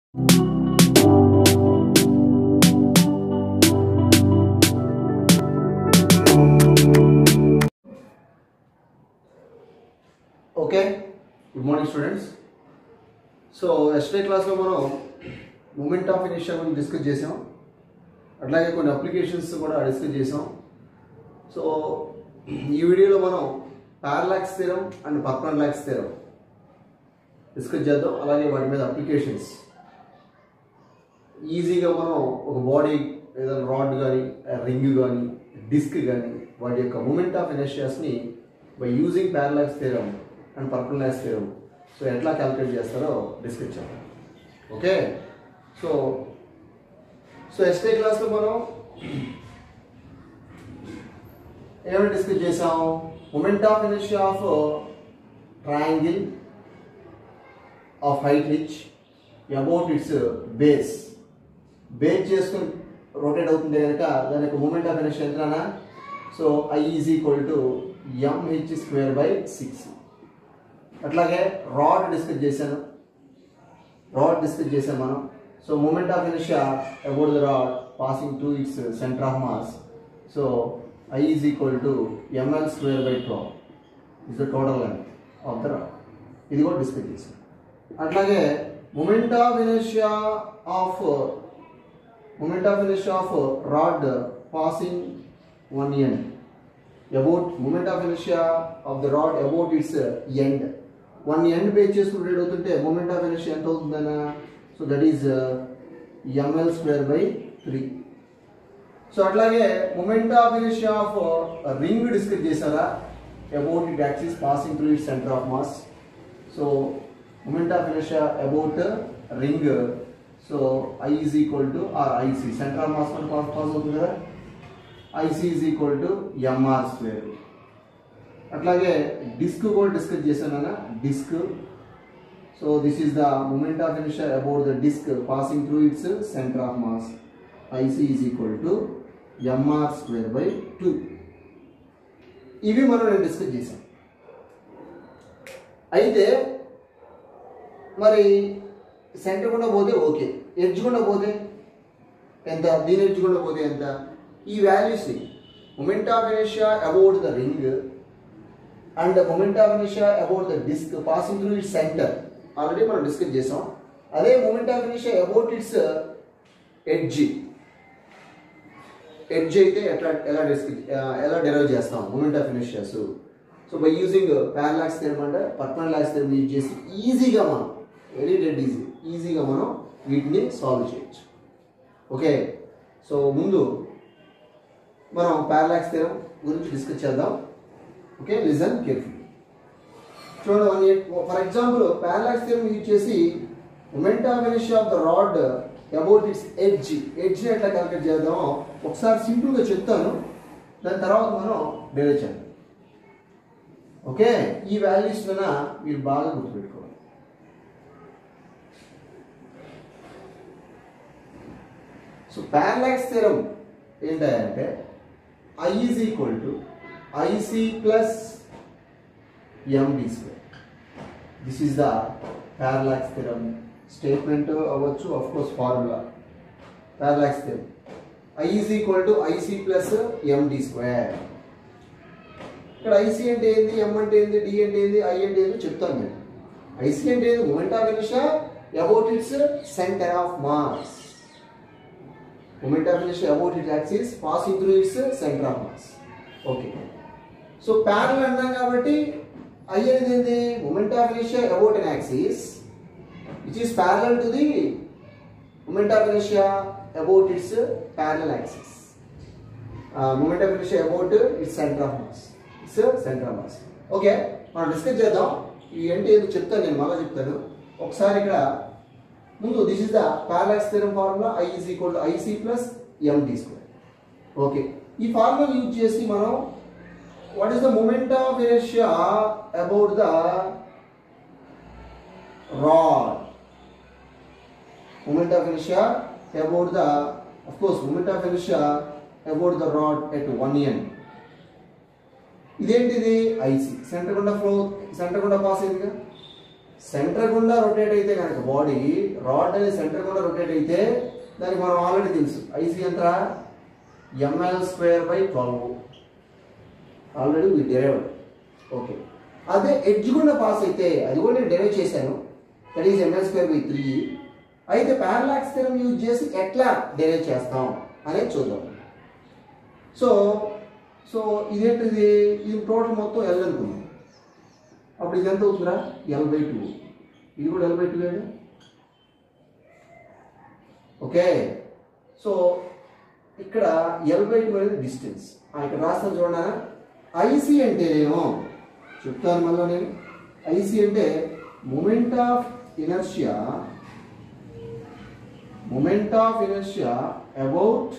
Okay, good morning students. So yesterday క్లాస్లో మనం moment of inertia గురించి డిస్కస్ చేసాం, అట్లాగే కొన్ని అప్లికేషన్స్ కూడా డిస్కస్ చేసాం. సో ఈ వీడియోలో మనం parallax theorem and perpendicular theorem discuss చేద్దాం, అలాగే వాటి మీద అప్లికేషన్స్. ఈజీగా మనం ఒక బాడీ ఏదైనా రాడ్ కానీ రింగ్ కానీ డిస్క్ కానీ వాటి యొక్క మూమెంట్ ఆఫ్ ఇనర్షియాస్ని by using parallax theorem and perpendicular theorem so ఎట్లా క్యాలిక్యులేట్ చేస్తారో డిస్కస్ చేద్దాం. ఓకే, సో ఎస్టే క్లాస్లో మనం ఏమైనా డిస్కస్ చేసాం? Moment of inertia of triangle of height h about its base చేసుకుని రొటేట్ అవుతుంది కనుక దాని యొక్క మూమెంట్ ఆఫ్ ఇనర్షియా ఎంతనా? So I is equal to mh²/6. అట్లాగే రాడ్ డిస్కస్ చేశాను మనం. So moment of inertia about the rod passing to it's centre of mass. So I is equal to ml²/12 is the total length of the rod. ఇది కూడా discuss చేశాను. అట్లాగే moment of inertia of rod passing one end. About moment of inertia of the rod about its end. One end base చేసుకుని rotate అవుతుంటే moment of inertia ఎంత అవుతుందన్నా? So that is ml²/3. So అట్లాగే moment of inertia of ring discuss చేశారా? about its axis passing through its center of mass. So moment of inertia about ring, so I is equal to or IC center of mass pass అవుతుంది కదా, IC is equal to mr². అట్లాగే disc కూడా discuss చేశాను disc. So this is the moment of inertia about the disc passing through its centre of mass. IC is equal to mr²/2. ఇవి మనం discuss చేసాం. అయితే మరి సెంటర్ కూడా పోతే ఓకే, ఎడ్జ్ కూడా పోతే ఎంత? దీని ఎడ్జ్ కూడా పోతే ఎంత? ఈ వాల్యూస్ని moment of inertia about the ring and moment of inertia about the disc passing through its centre already మనం డిస్కస్ చేసాం. అదే moment of inertia about its edge అయితే ఎలా డెరైవ్ చేస్తాం మూమెంట్ ఆఫ్ ఇనర్షియాస్? So by using parallax theorem and perpendicular theorem use చేసి ఈజీగా మనం ఈజీగా మనం వీటిని సాల్వ్ చేయొచ్చు. ఓకే, సో ముందు మనం పారలాక్స్ థియరం గురించి డిస్కస్ చేద్దాం. Okay, listen carefully. చూడండి, for example parallax theorem use చేసి moment of inertia of the rod about its edge ఎట్లా క్యాలిక్యులేట్ చేద్దామో ఒకసారి సింపుల్గా చెప్తాను, దాని తర్వాత మనం డెరైవ్ చేద్దాం. ఓకే, ఈ వాల్యూస్ మీరు బాగా గుర్తుపెట్టుకోవాలి. సో పారలాక్స్ థియరం ఏంటంటే I is equal to IC plus md². This is the parallax theorem statement అవ్వచ్చు, of course formula. Parallax theorem I is equal to IC plus md². ఇక్కడ IC అంటే ఏంది, M అంటే ఏంది, D అంటే ఏంది, I అంటే ఏంది చెప్తాను నేను. IC అంటే ఏంది? Moment of inertia about its centre of mass. Moment of inertia about its axis passing through its center of mass. Okay. So parallel అన్నాం కాబట్టి I అనేది ఏంది? Moment of inertia about an axis which is parallel to the moment of inertia about its parallel axis. Moment of inertia about its center of mass. Okay, మనం discuss చేద్దాం. ఈ అంటే ఏదో చెప్తాను నేను, మళ్ళీ చెప్తాను ఒకసారి. ఇక్కడ ముందు this is the parallax theorem formula I is equal to IC plus md². Okay, ఈ ఫార్ములా యూజ్ చేసి మనం what is the moment of inertia about the rod. Moment of inertia about the moment of inertia about the rod at one end. ఇదేంటిది? IC centre గుండా pass అయిందిగా. Centre గుండా rotate అయితే కనుక body rod అనేది centre గుండా rotate అయితే దానికి మనం ఆల్రెడీ తెలుసు ఐసీ ఎంత ml²/12 already we derived. Okay, అదే ఎడ్జ్ గుండా పాస్ అయితే అది కూడా నేను డెరైవ్ చేశాను, దట్ ఈస్ ml²/3. అయితే పారలాక్స్ థియరం యూజ్ చేసి ఎట్లా డెరైవ్ చేస్తాం అనేది చూద్దాం. సో ఇదేంటిది, ఇది టోటల్ మొత్తం L అనుకుందాం. అప్పుడు ఇది ఎంత అవుతుందా L/2, ఇది కూడా L/2 కదా. ఓకే, సో ఇక్కడ L/2 అనేది డిస్టెన్స్. ఇక్కడ రాస్తాను చూడండి. ఐసీ అంటే ఏమో చెప్తాను మళ్ళీ నేను. ఐసీ అంటే moment of inertia about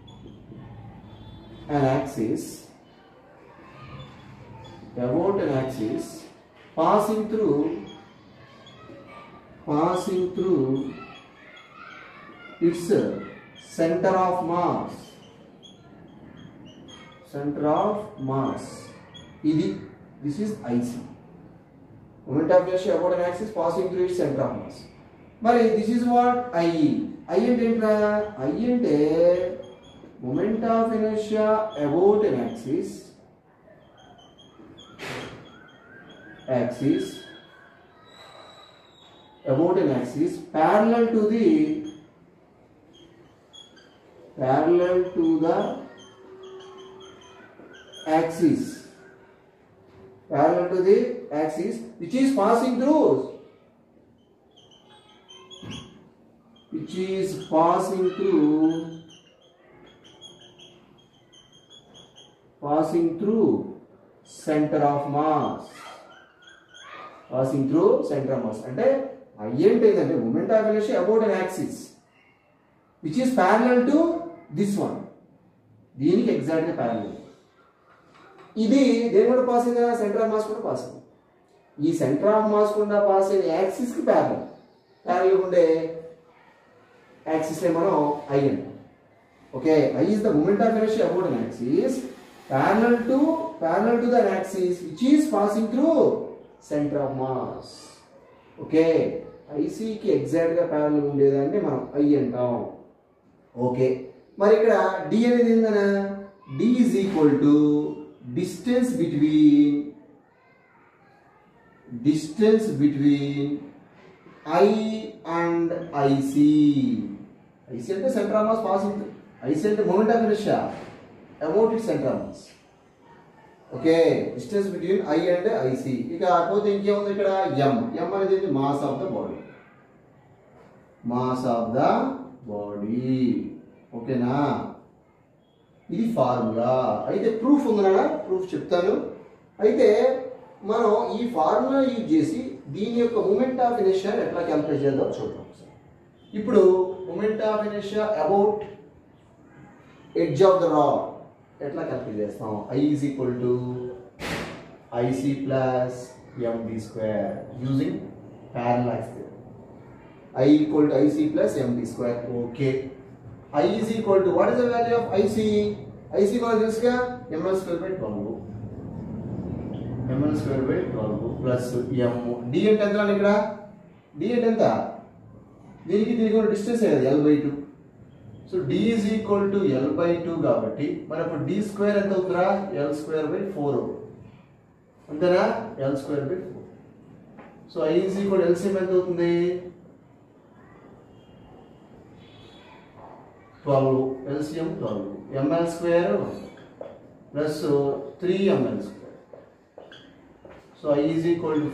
an axis passing through its center of mass. This is IC, moment of inertia about an axis passing through its center of mass. Mari this is what IE. I ante entra, I ante moment of inertia about an axis parallel to the axis which is passing through center of mass. అంటే I ఏంటంటే moment of inertia about an axis which is parallel to this one. దీనికి ఎగ్జాక్ట్గా parallel. ఇది దేని కూడా pass అయిందా, centre of mass కూడా pass అయింది. ఈ సెంటర్ ఆఫ్ మాస్ కూడా పాస్ అయిన యాక్సిస్కి ప్యారలల్ ఉండే యాక్సిస్ మనం ఐ అంటాం. Okay, I is the moment of inertia about an axis parallel to the axis which is passing through center of mass. Okay, ఐసీకి ఎగ్జాక్ట్గా ప్యారలల్ ఉండేదాన్ని మనం ఐ అంటాం. ఓకే, మరి ఇక్కడ డి అనేది ఏందనా, D is equal to distance between I and IC. IC అంటే centre of mass passing, IC అంటే moment of inertia about it centre of mass. Okay, distance between I and IC. ఇక పోతే ఇంకేముంది ఇక్కడ, ఎం అనేది మాస్ ఆఫ్ ద బాడీ. ఓకేనా, ఇది formula. అయితే ప్రూఫ్ ఉందనా, ప్రూఫ్ చెప్తాను. అయితే మనం ఈ ఫార్ములా యూజ్ చేసి దీని యొక్క మూమెంట్ ఆఫ్ ఇనర్షియా ఎట్లా క్యాలిక్యులేట్ చేద్దాం చూద్దాం. ఇప్పుడు moment of inertia about edge of the rod ఎట్లా క్యాలిక్యులేట్ చేస్తాం. I is equal to IC plus mv² using parallax theorem. I equal to IC plus mv². Okay, I is equal to, what is the value of IC? IC మనకు తెలుసుగా ml²/12 plus m. d అంటే ఎంత ఇక్కడ, d అంటే ఎంత, దీనికి కూడా distance కదా L/2. So d is equal to L/2 కాబట్టి మరి అప్పుడు d² ఎంత అవుతుందా, L²/4 అంతేనా, L²/4. So I is equal to LCM ఎంత అవుతుంది, 12, LCM 12, ml² plus 3ml². So I is equal to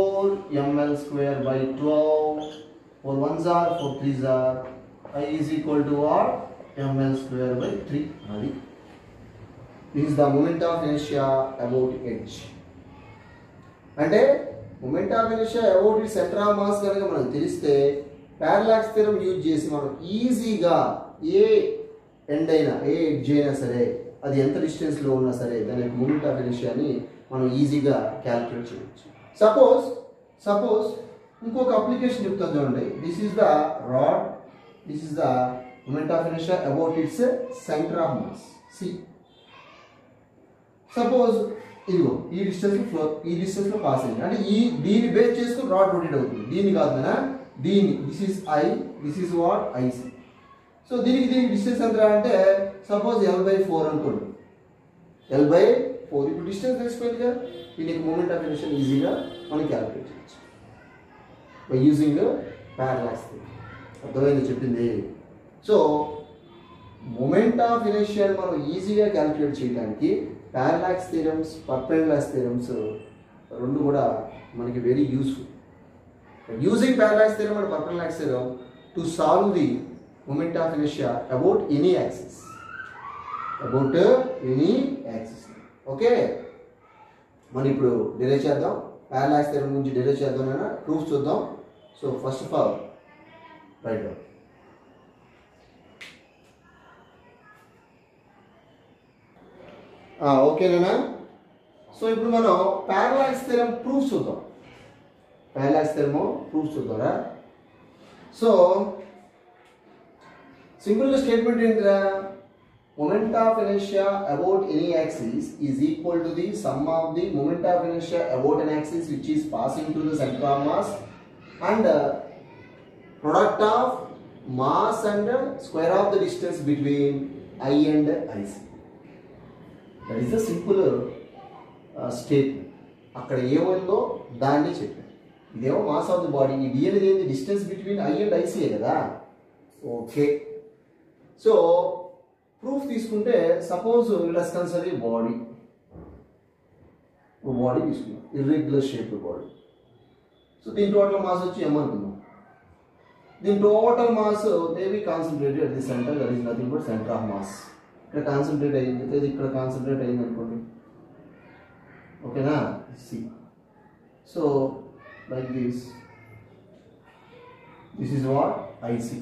4ml²/12. 4 1s are, 4 3s are. I is equal to what, ml²/3. This is the moment of inertia about edge. అంటే moment of inertia about its center of mass కనుక మనకు తెలిస్తే parallax theorem use చేసి మనం ఈజీగా ఏ end అయినా ఏ edge అయినా సరే అది ఎంత డిస్టెన్స్లో ఉన్నా సరే దాని యొక్క మూమెంట్ ఆఫ్ ఇనర్షియాని మనం ఈజీగా క్యాలిక్యులేట్ చేయవచ్చు. సపోజ్ ఇంకొక అప్లికేషన్ చెప్తాను చూడండి. This is the rod, this is the moment of inertia about its centre of mass. C suppose ఇదిగో ఈ డిస్టెన్స్ లో పాస్ అయింది అంటే దీన్ని బేస్ చేసుకుని రాడ్ రొటేట్ అవుతుంది. దీన్ని కాదు కదా, దీన్ని this is I, this is what IC. So దీనికి డిస్టెన్స్ ఎంత అంటే సపోజ్ L/4 అనుకోండి, L/4. ఇప్పుడు డిస్టెన్స్ తెలిసిపోయింది కదా, దీనికి మూమెంట్ ఆఫ్ ఇనర్షియా ఈజీగా మనం క్యాలిక్యులేట్ చేయొచ్చు బై యూజింగ్ పారలాక్స్ థియరం. అర్థమైంది చెప్పింది? సో మూమెంట్ ఆఫ్ ఇనర్షియా మనం ఈజీగా క్యాలిక్యులేట్ చేయడానికి పారలాక్స్ థియరమ్స్, పర్పెండిక్యులర్ థియరమ్స్ రెండు కూడా మనకి very useful. Using parallax theorem and perpendicular theorem to solve the moment of inertia about any axis. Okay, మనం ఇప్పుడు డిరైవ్ చేద్దాం. పారలాక్స్ థియరం గురించి డిరైవ్ చేద్దాం, ప్రూఫ్ చూద్దాం. So first of all write down. ఓకేనా? సో ఇప్పుడు మనం పారలాక్స్ థియరం ప్రూఫ్ చూద్దాం. పారలాక్స్ థియరం ప్రూఫ్ చూద్దాంరా. సో సింపుల్ స్టేట్మెంట్ ఏంటిరా? Moment of inertia about any axis is equal to the sum of the moment of inertia about an axis which is passing through the center of mass and product of mass and square of the distance between I and IC. That is the simple statement. అక్కడ ఏమైందో దాన్ని చెప్పాను. ఇదేమో mass of the body, ఈ D అనేది ఏంది? Distance between I and ఐసీఏ కదా. ఓకే, సో ప్రూఫ్ తీసుకుంటే సపోజ్ లెట్స్ కన్సిడర్ బాడీ తీసుకున్నాం, ఇర్రెగ్యులర్ షేప్ బాడీ. సో దీని టోటల్ మాస్ వచ్చి m అనుకుందాం. దీని total mass maybe concentrated at the centre, that is nothing but centre of mass. ఇక్కడ concentrate అయింది, ఇది ఇక్కడ కాన్సన్ట్రేట్ అయింది అనుకోండి. ఓకేనా? C so like this is what IC.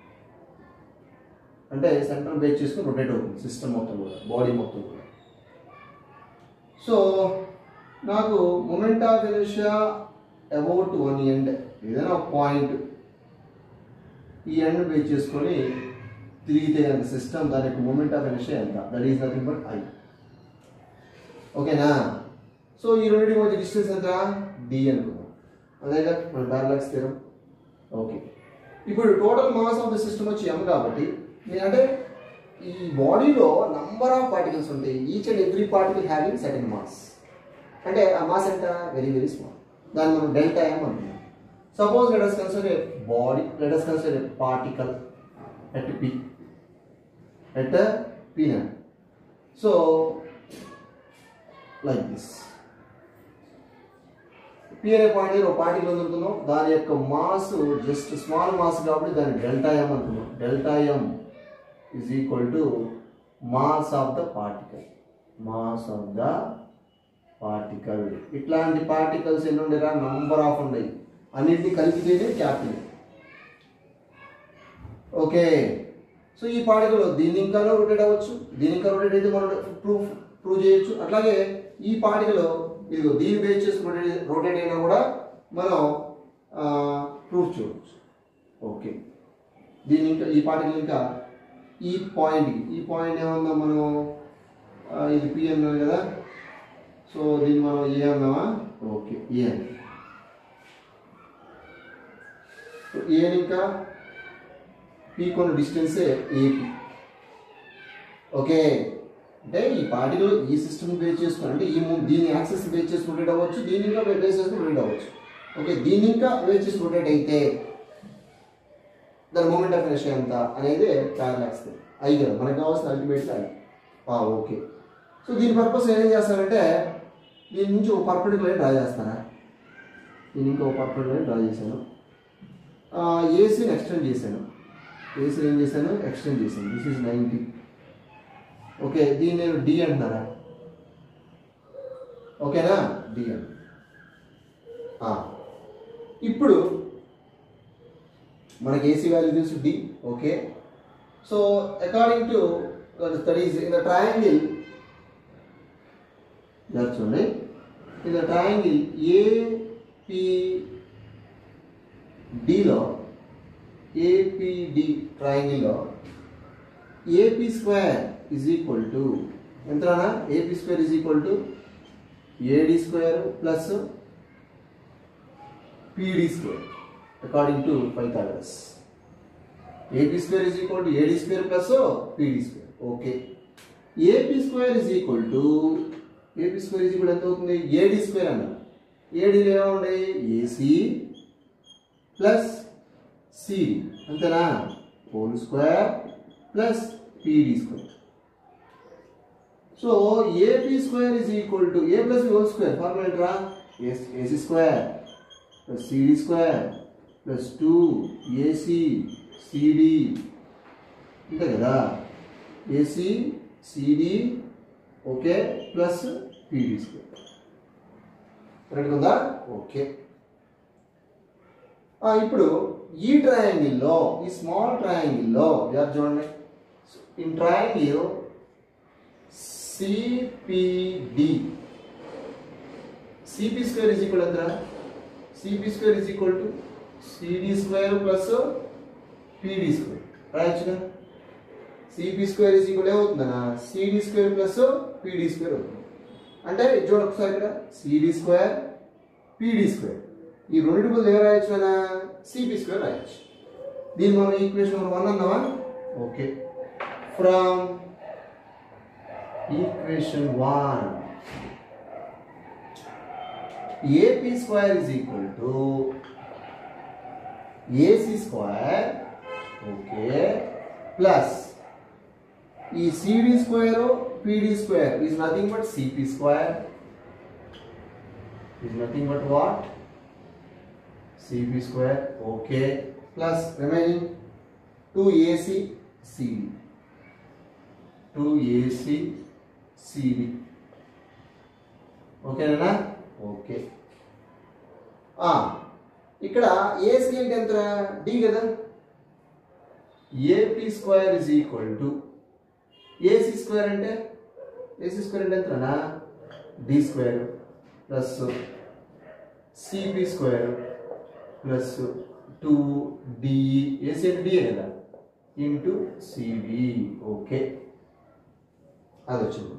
అంటే సెంటర్ బేస్ చేసుకుని రొటేట్ అవుతుంది సిస్టమ్ మొత్తం కూడా, బాడీ మొత్తం కూడా. సో నాకు moment of inertia about one end, ఏదైనా ఒక పాయింట్, ఈ ఎండ్ బేస్ చేసుకొని తిరిగితే కనుక సిస్టమ్, దాని యొక్క మూమెంట్ ఆఫ్ ఇనర్షియా ఎంత? That is nothing but I. ఓకేనా? సో ఈ రెండింటి మధ్య డిస్టెన్స్ ఎంత? డి అనుకుందాం. అదేగా మన పారలాక్స్ థియరం. ఓకే, ఇప్పుడు total mass of the system వచ్చి m కాబట్టి అంటే ఈ బాడీలో నంబర్ ఆఫ్ పార్టికల్స్ ఉంటాయి. Each and every particle having certain mass. అంటే ఆ మాస్ ఎంత? Very very small. దాన్ని మనం డెల్టా m అంటున్నాం. Suppose let us consider a body, let us consider a particle at p now. So like this, p అనే point దగ్గర ఒక particle అనుకుంటున్నాం, దాని యొక్క మాస్ జస్ట్ స్మాల్ మాస్ కాబట్టి దాన్ని డెల్టా m అనుకున్నాం. Delta m is equal to mass of the particle. ఇట్లాంటి పార్టికల్స్ ఎన్ని ఉండేరా? నంబర్ ఆఫ్ ఉన్నాయి. అన్నింటినీ కలిపితేనే క్యాపిటల్. ఓకే, సో ఈ పార్టికల్ దీన్ని ఇంకా రొటేట్ అవ్వచ్చు, దీని ఇంకా రొటేట్ అయితే మనం ప్రూవ్ చేయొచ్చు. అట్లాగే ఈ పార్టికల్ ఇదిగో దీన్ని బేస్ చేసి రొటేట్ అయినా కూడా మనం ప్రూఫ్ చేయవచ్చు. ఓకే, దీని ఇంకా ఈ పార్టికల్ ఇంకా ఈ పాయింట్ ఏమన్నా మనం ఇది పి అన్నాం కదా. సో దీన్ని మనం ఏ అన్నామా? ఓకే, ఏ అని. ఏ ఇంకా పి కొన్ని డిస్టెన్సే ఏపీ. ఓకే, అంటే ఈ పార్టికల్ ఈ సిస్టమ్ బేస్ చేసుకుని, అంటే దీని యాక్సెస్ బేస్ చేసి రొటేట్ అవ్వచ్చు, దీని ఇంకా బేస్ చేసుకుని రొటేట్ అవ్వచ్చు. ఓకే, దీని ఇంకా బేస్ చేసి రొటేట్ అయితే దాని మూమెంట్ ఆఫ్ ఇనర్షియా ఎంత అనేది పారలాక్స్ థియరం. అయి కదా మనకు కావాల్సిన అల్టిమేట్గా అయి. ఓకే, సో దీని పర్పస్ ఏం చేస్తానంటే దీని నుంచి ఒక పర్పెండిక్యులర్ డ్రా చేస్తానా? దీని ఇంకా ఒక పర్పెండిక్యులర్ డ్రా చేశాను. ఏసీని ఎక్స్టెండ్ చేశాను. ఏసీని ఏం చేశాను? ఎక్స్టెండ్ చేశాను. This is 90. ఓకే, దీన్ని నేను డి అంటున్నారా? ఓకేనా? డి అంట. ఇప్పుడు మనకి ఏసీ వాల్యూ తెలుసు D. Okay, so according to studies in the triangle, చూడండి, in the triangle APD triangle AP square is equal to ఎంతనా? AP square is equal to AD square plus PD square according to Pythagoras. AP square is equal to AD square plus PD square. Okay. AP square is equal to AP square is equal to ఎంత అవుతుంది AD square అన్న AD లో ఏముంది AC plus CD అంతేనా whole square plus PD square. So AP square is equal to A plus B whole square formula ఏంట్రా AC square plus CD square plus 2 AC CD అంతే కదా AC CD okay plus PD square correct ఉందా okay ఇప్పుడు ఈ ట్రయాంగిల్లో ఈ small ట్రయాంగిల్లో యార్ చూడండి in triangle CPD CP square is equal ఎంత CP square is equal to CD square plus PD square రాయొచ్చుగా CP స్క్వేర్ ఈజ్ ఈక్వల్ ఏమవుతుందన్నా CD square plus PD square అవుతుంది అంటే చూడండి ఒకసారి ఇక్కడ CD స్క్వేర్ PD స్క్వేర్ ఈ రెండింటి బదులు ఏం రాయొచ్చు అన్నా CP స్క్వేర్ రాయొచ్చు దీన్ని మనం ఈక్వేషన్ నెంబర్ 1 అన్నామా okay from equation 1 AP square is equal to AC square okay plus ఈ CD square PD square is nothing but CP square is nothing but what CP square okay plus remaining 2AC CD 2AC CD ఓకేనా okay ఇక్కడ AC అంటే ఎంత D కదా AP square is equal to AC square అంటే AC square అంటే ఎంతనా D square plus CP square plus 2D AC అంటే D కదా into CB ఓకే అది వచ్చింది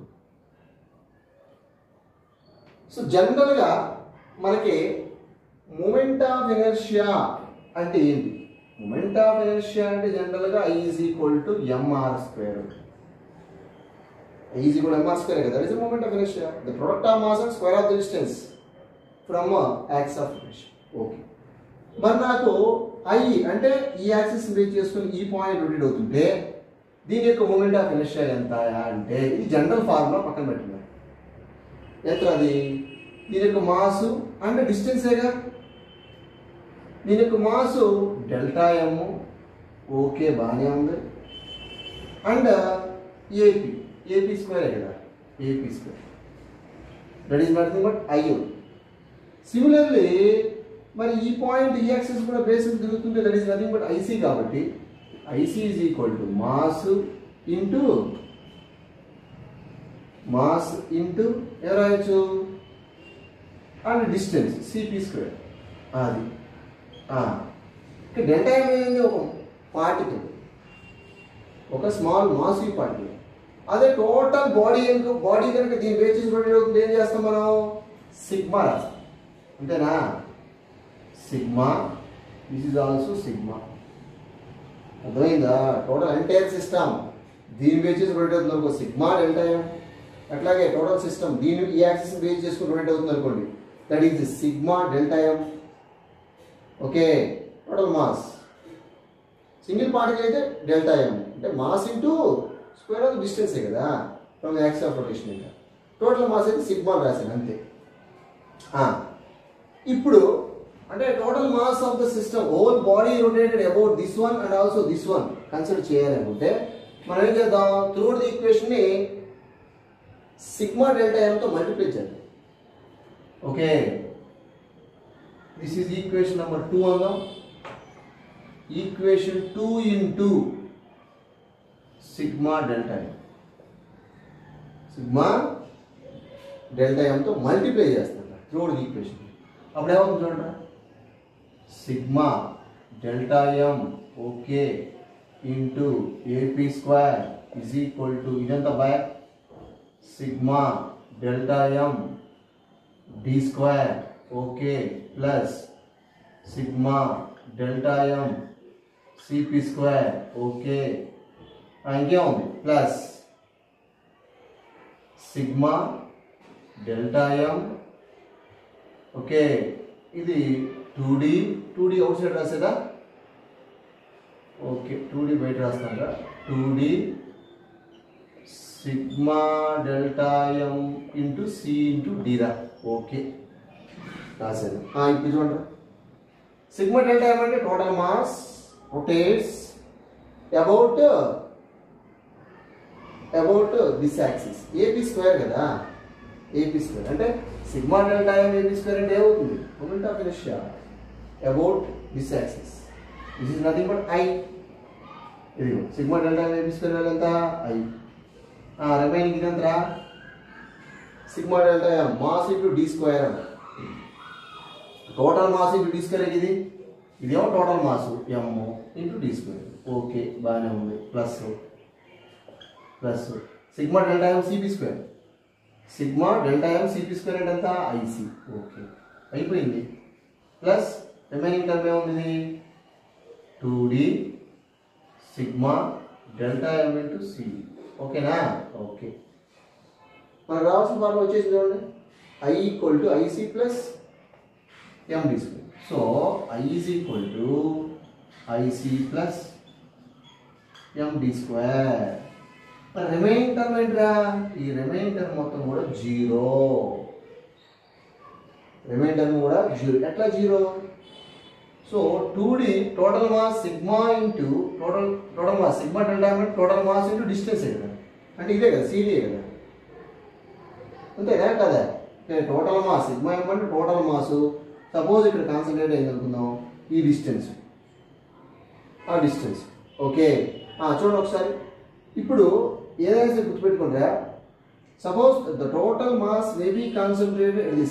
సో జనరల్ గా మనకి మూమెంట్ ఆఫ్ ఇనర్షియా అంటే ఏంటి మూమెంట్ ఆఫ్ ఇనర్షియా అంటే జనరల్ గా I is equal to mr square I is equal to mr square కదా that is the moment of inertia the product of mass and square of the distance from axis of inertia okay మరి నాకు I అంటే ఈ axis base చేసుకొని ఈ point rotate అవుతుంటే దీని యొక్క మూమెంట్ ఆఫ్ ఇనర్షియా ఎంత అంటే ఇది జనరల్ ఫార్ములా పక్కన పెట్టినా ఎంత అది దీని యొక్క మాస్ అంటే డిస్టెన్సేగా దీని యొక్క మాస్ డెల్టా m ఓకే బాగానే ఉంది అండ్ AP స్క్వేర్ కదా AP square that is nothing but I similarly మరి ఈ పాయింట్ ఈ యాక్సిస్ కూడా బేస్ తిరుగుతుంటే that is nothing but IC కాబట్టి IC is equal to mass into ఏం రాయొచ్చు అండ్ డిస్టెన్స్ CP స్క్వేర్ అది డెల్టా ఏమైంది ఒక పార్టికల్ ఒక స్మాల్ మాసివ్ పార్టికల్ అదే టోటల్ బాడీ కనుక దీని బేస్ చేసి రొటేట్ అవుతుంది ఏం చేస్తాం మనం సిగ్మా రాస్తాం అంతేనా sigma this is also sigma అర్థమైందా టోటల్ ఎంటైర్ సిస్టమ్ దీని బేస్ చేసి రొటేట్ అవుతుంది అనుకో సిగ్మా డెల్టా ఎం అట్లాగే టోటల్ సిస్టమ్ దీని ఈ యాక్సిస్ బేస్ చేసుకుని రొటేట్ అవుతుంది అనుకోండి that is sigma delta M okay total mass single particle అయితే డెల్టా ఎం అంటే మాస్ ఇంటూ స్క్వేర్ ఆఫ్ డిస్టెన్సే కదా ఫ్రమ్ యాక్సిస్ ఆఫ్ రొటేషన్ ఇంకా టోటల్ మాస్ అయితే సిగ్మా రాశాను అంతే ఇప్పుడు అంటే total mass of the system whole body rotated about this one and also this one consider చేయాలనుకుంటే మనం ఏం చేద్దాం త్రూ ది ఈక్వేషన్ ని సిగ్మా డెల్టా ఎం తో మల్టిప్లై చేద్దాం okay this is equation number 2 అందాం equation 2 into sigma delta M తో multiply చేస్తాం త్రూ ది ఈక్వేషన్ అప్పుడు ఏమవుతుంది చూడండి sigma delta M okay into AP square is equal to ఇదంతా by sigma delta M d square okay plus sigma delta m cp square okay ఇంకేముంది plus sigma delta m okay ఇది 2d out side రాసేదా okay 2d బయట రాస్తాను 2d sigma delta m into C into D రా okay రాసేది ఇప్పుడు చూడండి sigma delta m అంటే total mass rotates about this axis AP square కదా ఏపీ స్క్వేర్ అంటే sigma delta m AP square అంటే ఏమవుతుంది moment of inertia about this axis this is nothing but I ఇది sigma delta m AP square ఎంత I remaining ఇదంతా sigma delta m mass into D square అంట total mass into D square ఇదేమో total mass m into D square okay బాగానే ఉంది plus plus sigma delta m CP square sigma delta m CP square అంటే ఎంత IC okay అయిపోయింది plus remaining term ఏముంది 2d sigma delta m into C ఓకేనా okay మనకు రావాల్సిన formula వచ్చేసి చూడండి I equal to IC plus md square so I is equal to IC plus md square మరి రిమైనింగ్ టర్మ్ ఏంట్రా ఈ రిమైనింగ్ టర్మ్ మొత్తం కూడా జీరో రిమైనింగ్ టర్మ్ కూడా జీరో ఎట్లా zero so 2d total mass sigma into total mass sigma delta అంటే total mass into distance కదా అంటే ఇదే కదా సిడి కదా అంతేనా కదా టోటల్ మాస్ సిగ్మా అంటే టోటల్ మాస్ సపోజ్ ఇక్కడ కాన్సన్ట్రేట్ అయింది అనుకుందాం ఈ డిస్టెన్స్ ఆ డిస్టెన్స్ ఓకే చూడండి ఒకసారి ఇప్పుడు ఏదైనా గుర్తుపెట్టుకుంటా suppose the total mass may be concentrated at the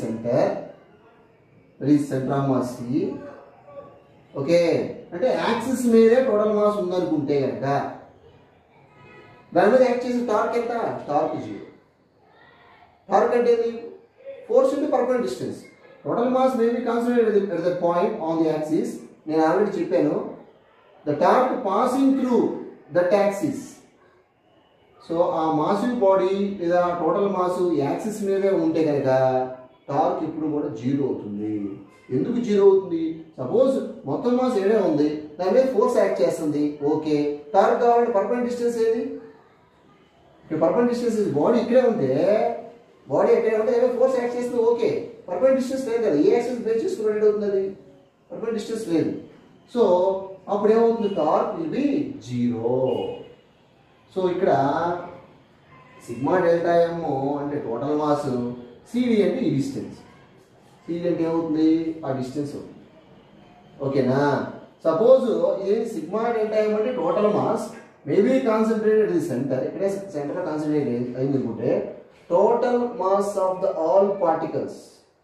centre of mass C okay అంటే యాక్సిస్ మీదే టోటల్ మాస్ ఉందనుకుంటే కనుక దాని మీద యాక్ట్ చేసే టార్క్ ఎంత టార్క్ జీరో టార్క్ అంటే force into perpendicular distance total mass may be concentrated at the point on the axis నేను ఆల్రెడీ చెప్పాను the torque passing through that axis so ఆ మాసివ్ బాడీ లేదా టోటల్ మాస్ యాక్సిస్ మీదే ఉంటే కనుక torque ఇప్పుడు కూడా జీరో అవుతుంది ఎందుకు జీరో అవుతుంది సపోజ్ మొత్తం మాస్ ఏడే ఉంది దాని మీద ఫోర్స్ యాక్ట్ చేస్తుంది ఓకే టార్క్ కావాలంటే పర్పెండిక్యులర్ డిస్టెన్స్ ఏది ఇక్కడ పర్పెండిక్యులర్ డిస్టెన్స్ బాడీ ఇక్కడే ఉంటే బాడీ ఎక్కడే ఉంటే ఏదో ఫోర్స్ యాక్ట్ చేస్తుంది ఓకే పర్పెండిక్యులర్ డిస్టెన్స్ లేదు కదా ఏ యాక్సిస్ బేస్ చేసుకుని రొటేట్ అవుతుంది అది పర్పెండిక్యులర్ డిస్టెన్స్ లేదు సో అప్పుడు ఏమవుతుంది torque will be zero so ఇక్కడ సిగ్మా డెల్టా m అంటే టోటల్ మాస్ సిడి అంటే ఈ డిస్టెన్స్ సిడి అంటే ఏమవుతుంది ఆ డిస్టెన్స్ అవుతుంది ఓకేనా సపోజ్ ఇది సిగ్మా డెల్టా m అంటే total mass maybe concentrated the center ఇక్కడే సెంటర్ కాన్సన్ట్రేట్ అయింది అనుకుంటే total mass of the all particles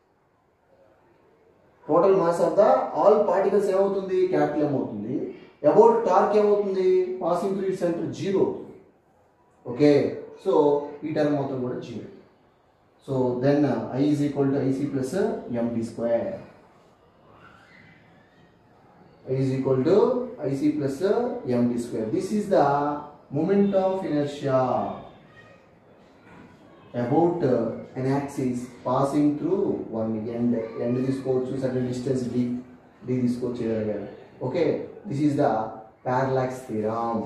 ఏమవుతుంది క్యాపిటల్ m అవుతుంది అబౌట్ టార్క్ ఏమవుతుంది passing through it center zero అవుతుంది ఓకే సో ఈ టర్మ్ మొత్తం కూడా zero so then I is equal to IC plus md square I is equal to IC plus md square this is the moment of inertia about an axis passing through one end తీసుకోవచ్చు certain distance d తీసుకోవచ్చు ఏదైనా okay this is the parallax theorem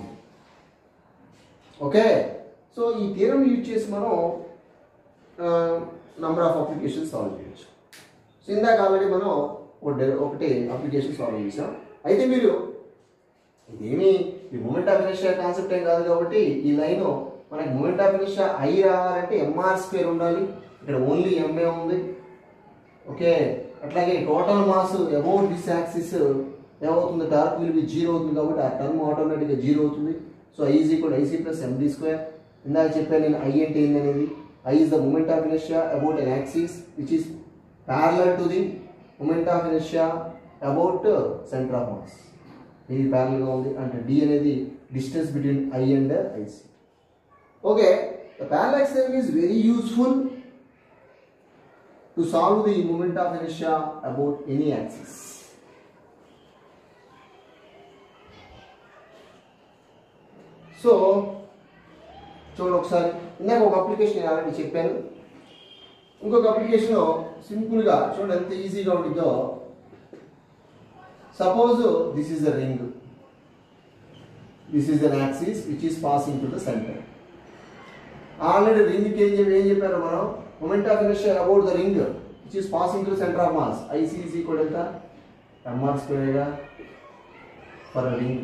okay so ఈ theorem use చేసి మనం number of application solve చేయొచ్చు so ఇందాక already మనం ఒకటి అప్లికేషన్ సాల్వ్ చేసాం అయితే మీరు ఇదేమి ఈ మూమెంట్ ఆఫ్ ఇనర్షియా కాన్సెప్ట్ ఏం కాదు కాబట్టి ఈ లైన్ మనకి మూమెంట్ ఆఫ్ ఇనర్షియా I రావాలంటే mr స్క్వేర్ ఉండాలి ఇక్కడ ఓన్లీ ma ఉంది ఓకే అట్లాగే total mass about this axis ఏమవుతుంది టార్క్ విల్ బి జీరో అవుతుంది కాబట్టి ఆ టర్మ్ ఆటోమేటిక్గా జీరో అవుతుంది so I is equal IC plus md square ఇందాక చెప్పాను నేను I అంటే ఏంటనేది I is the moment of inertia about an axis which is parallel to the moment of inertia about center of mass ఇది parallel గా ఉంది అంటే d అనేది distance between I and IC okay the parallax theorem is very useful to to solve the moment of inertia about any axis. So చూడండి ఒకసారి, ఇందాక ఒక application నేను ఆల్రెడీ చెప్పాను. ఇంకొక అప్లికేషన్ సింపుల్గా చూడండి ఎంత ఈజీగా ఉంటుందో. Suppose this is the ring, this is an axis which is passing to the center. Already రింగ్కి ఏం చెప్పారు మనం, moment of inertia about the ring which is passing to center of mass. IC is equal ఎంత, mr స్క్వేర్గా for a ring,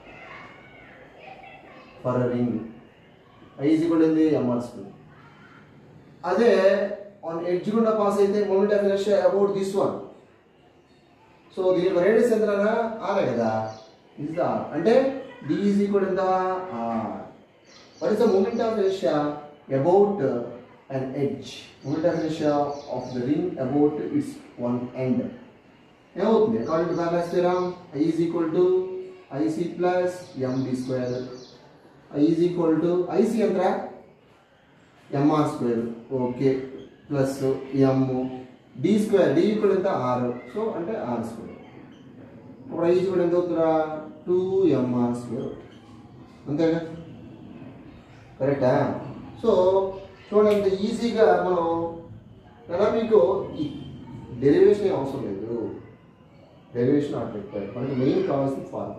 for a ring I is equal to mr square. అదే on edge గుండా pass అయితే moment of inertia about this one. So దీని యొక్క radius ఎంతనా ఆరే కదా, ఇది ఆర్. అంటే d is equal to r. What is the moment of inertia about an edge? Moment of inertia of the ring about its one end. ఏమవుతుంది according to parallax theorem, I is equal to IC plus md square. I is equal to IC ఎంతరా mr square, okay, plus m d square, d equal ఎంత r, సో అంటే r square. ఇప్పుడు I ఈక్వల్ ఎంత అవుతుందా 2mr square, అంతేగా, కరెక్టా? సో చూడండి ఎంత ఈజీగా మనం కదా, మీకు ఈ డెరివేషన్ ఏం అవసరం లేదు, డెరివేషన్ ఆర్ట్ పెట్టారు. మనకి మెయిన్ కావాల్సిన formula,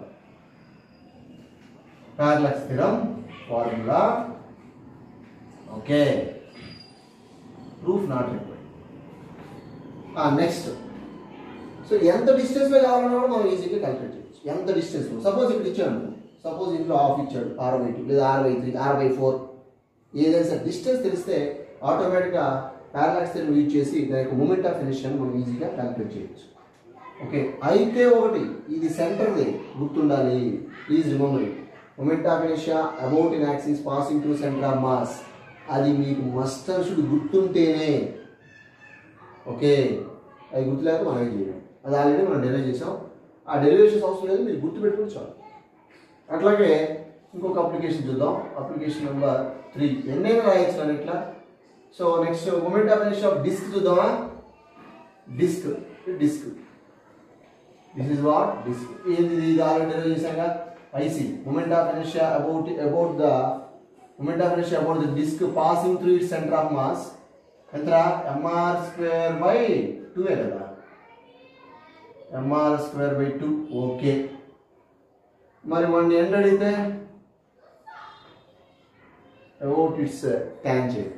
parallax theorem formula, okay, proof not required. Next, so ఎంత డిస్టెన్స్లో కావాలన్నా కూడా మనం ఈజీగా క్యాలిక్యులేట్ చేయొచ్చు. ఎంత డిస్టెన్స్లో, సపోజ్ ఇక్కడ ఇచ్చాడు, సపోజ్ ఇంట్లో హాఫ్ ఇచ్చాడు, 6/2 లేదా 6/3 6/4, ఏదైనా సరే డిస్టెన్స్ తెలిస్తే ఆటోమేటిక్గా పారలాక్స్ థియరమ్ యూజ్ చేసి దాని యొక్క మూమెంట్ ఆఫ్ ఇనర్షియాని మనం ఈజీగా క్యాలిక్యులేట్ చేయొచ్చు. ఓకే, అయితే ఒకటి ఇది సెంటర్ది గుర్తుండాలి, please remember it. Moment of inertia about in axis passing to center of mass, అది మీకు మస్ట్ అండ్ షుడ్ గుర్తుంటేనే. ఓకే, అది గుర్తులేక మనం ఏం చేయలేం, అది ఆల్రెడీ మనం డెరైవ్ చేసాం. ఆ డెరివేషన్స్ అవసరం లేదు, మీరు గుర్తుపెట్టుకుని చాలు. అట్లాగే ఇంకొక అప్లికేషన్ చూద్దాం, అప్లికేషన్ నెంబర్ 3. ఎన్నైనా రాయొచ్చు అని ఇట్లా. So next moment of inertia of disc చూద్దామా. Disc, disc, this is what disc. ఏంది ఇది ఆల్రెడీ డెరైవ్ చేసాక. IC, moment of inertia about the moment of inertia about the disc passing through its center of mass. ఎంతరా mr square by 2 కదా, mr square by 2, okay. మరి one end అడిగితే about its tangent.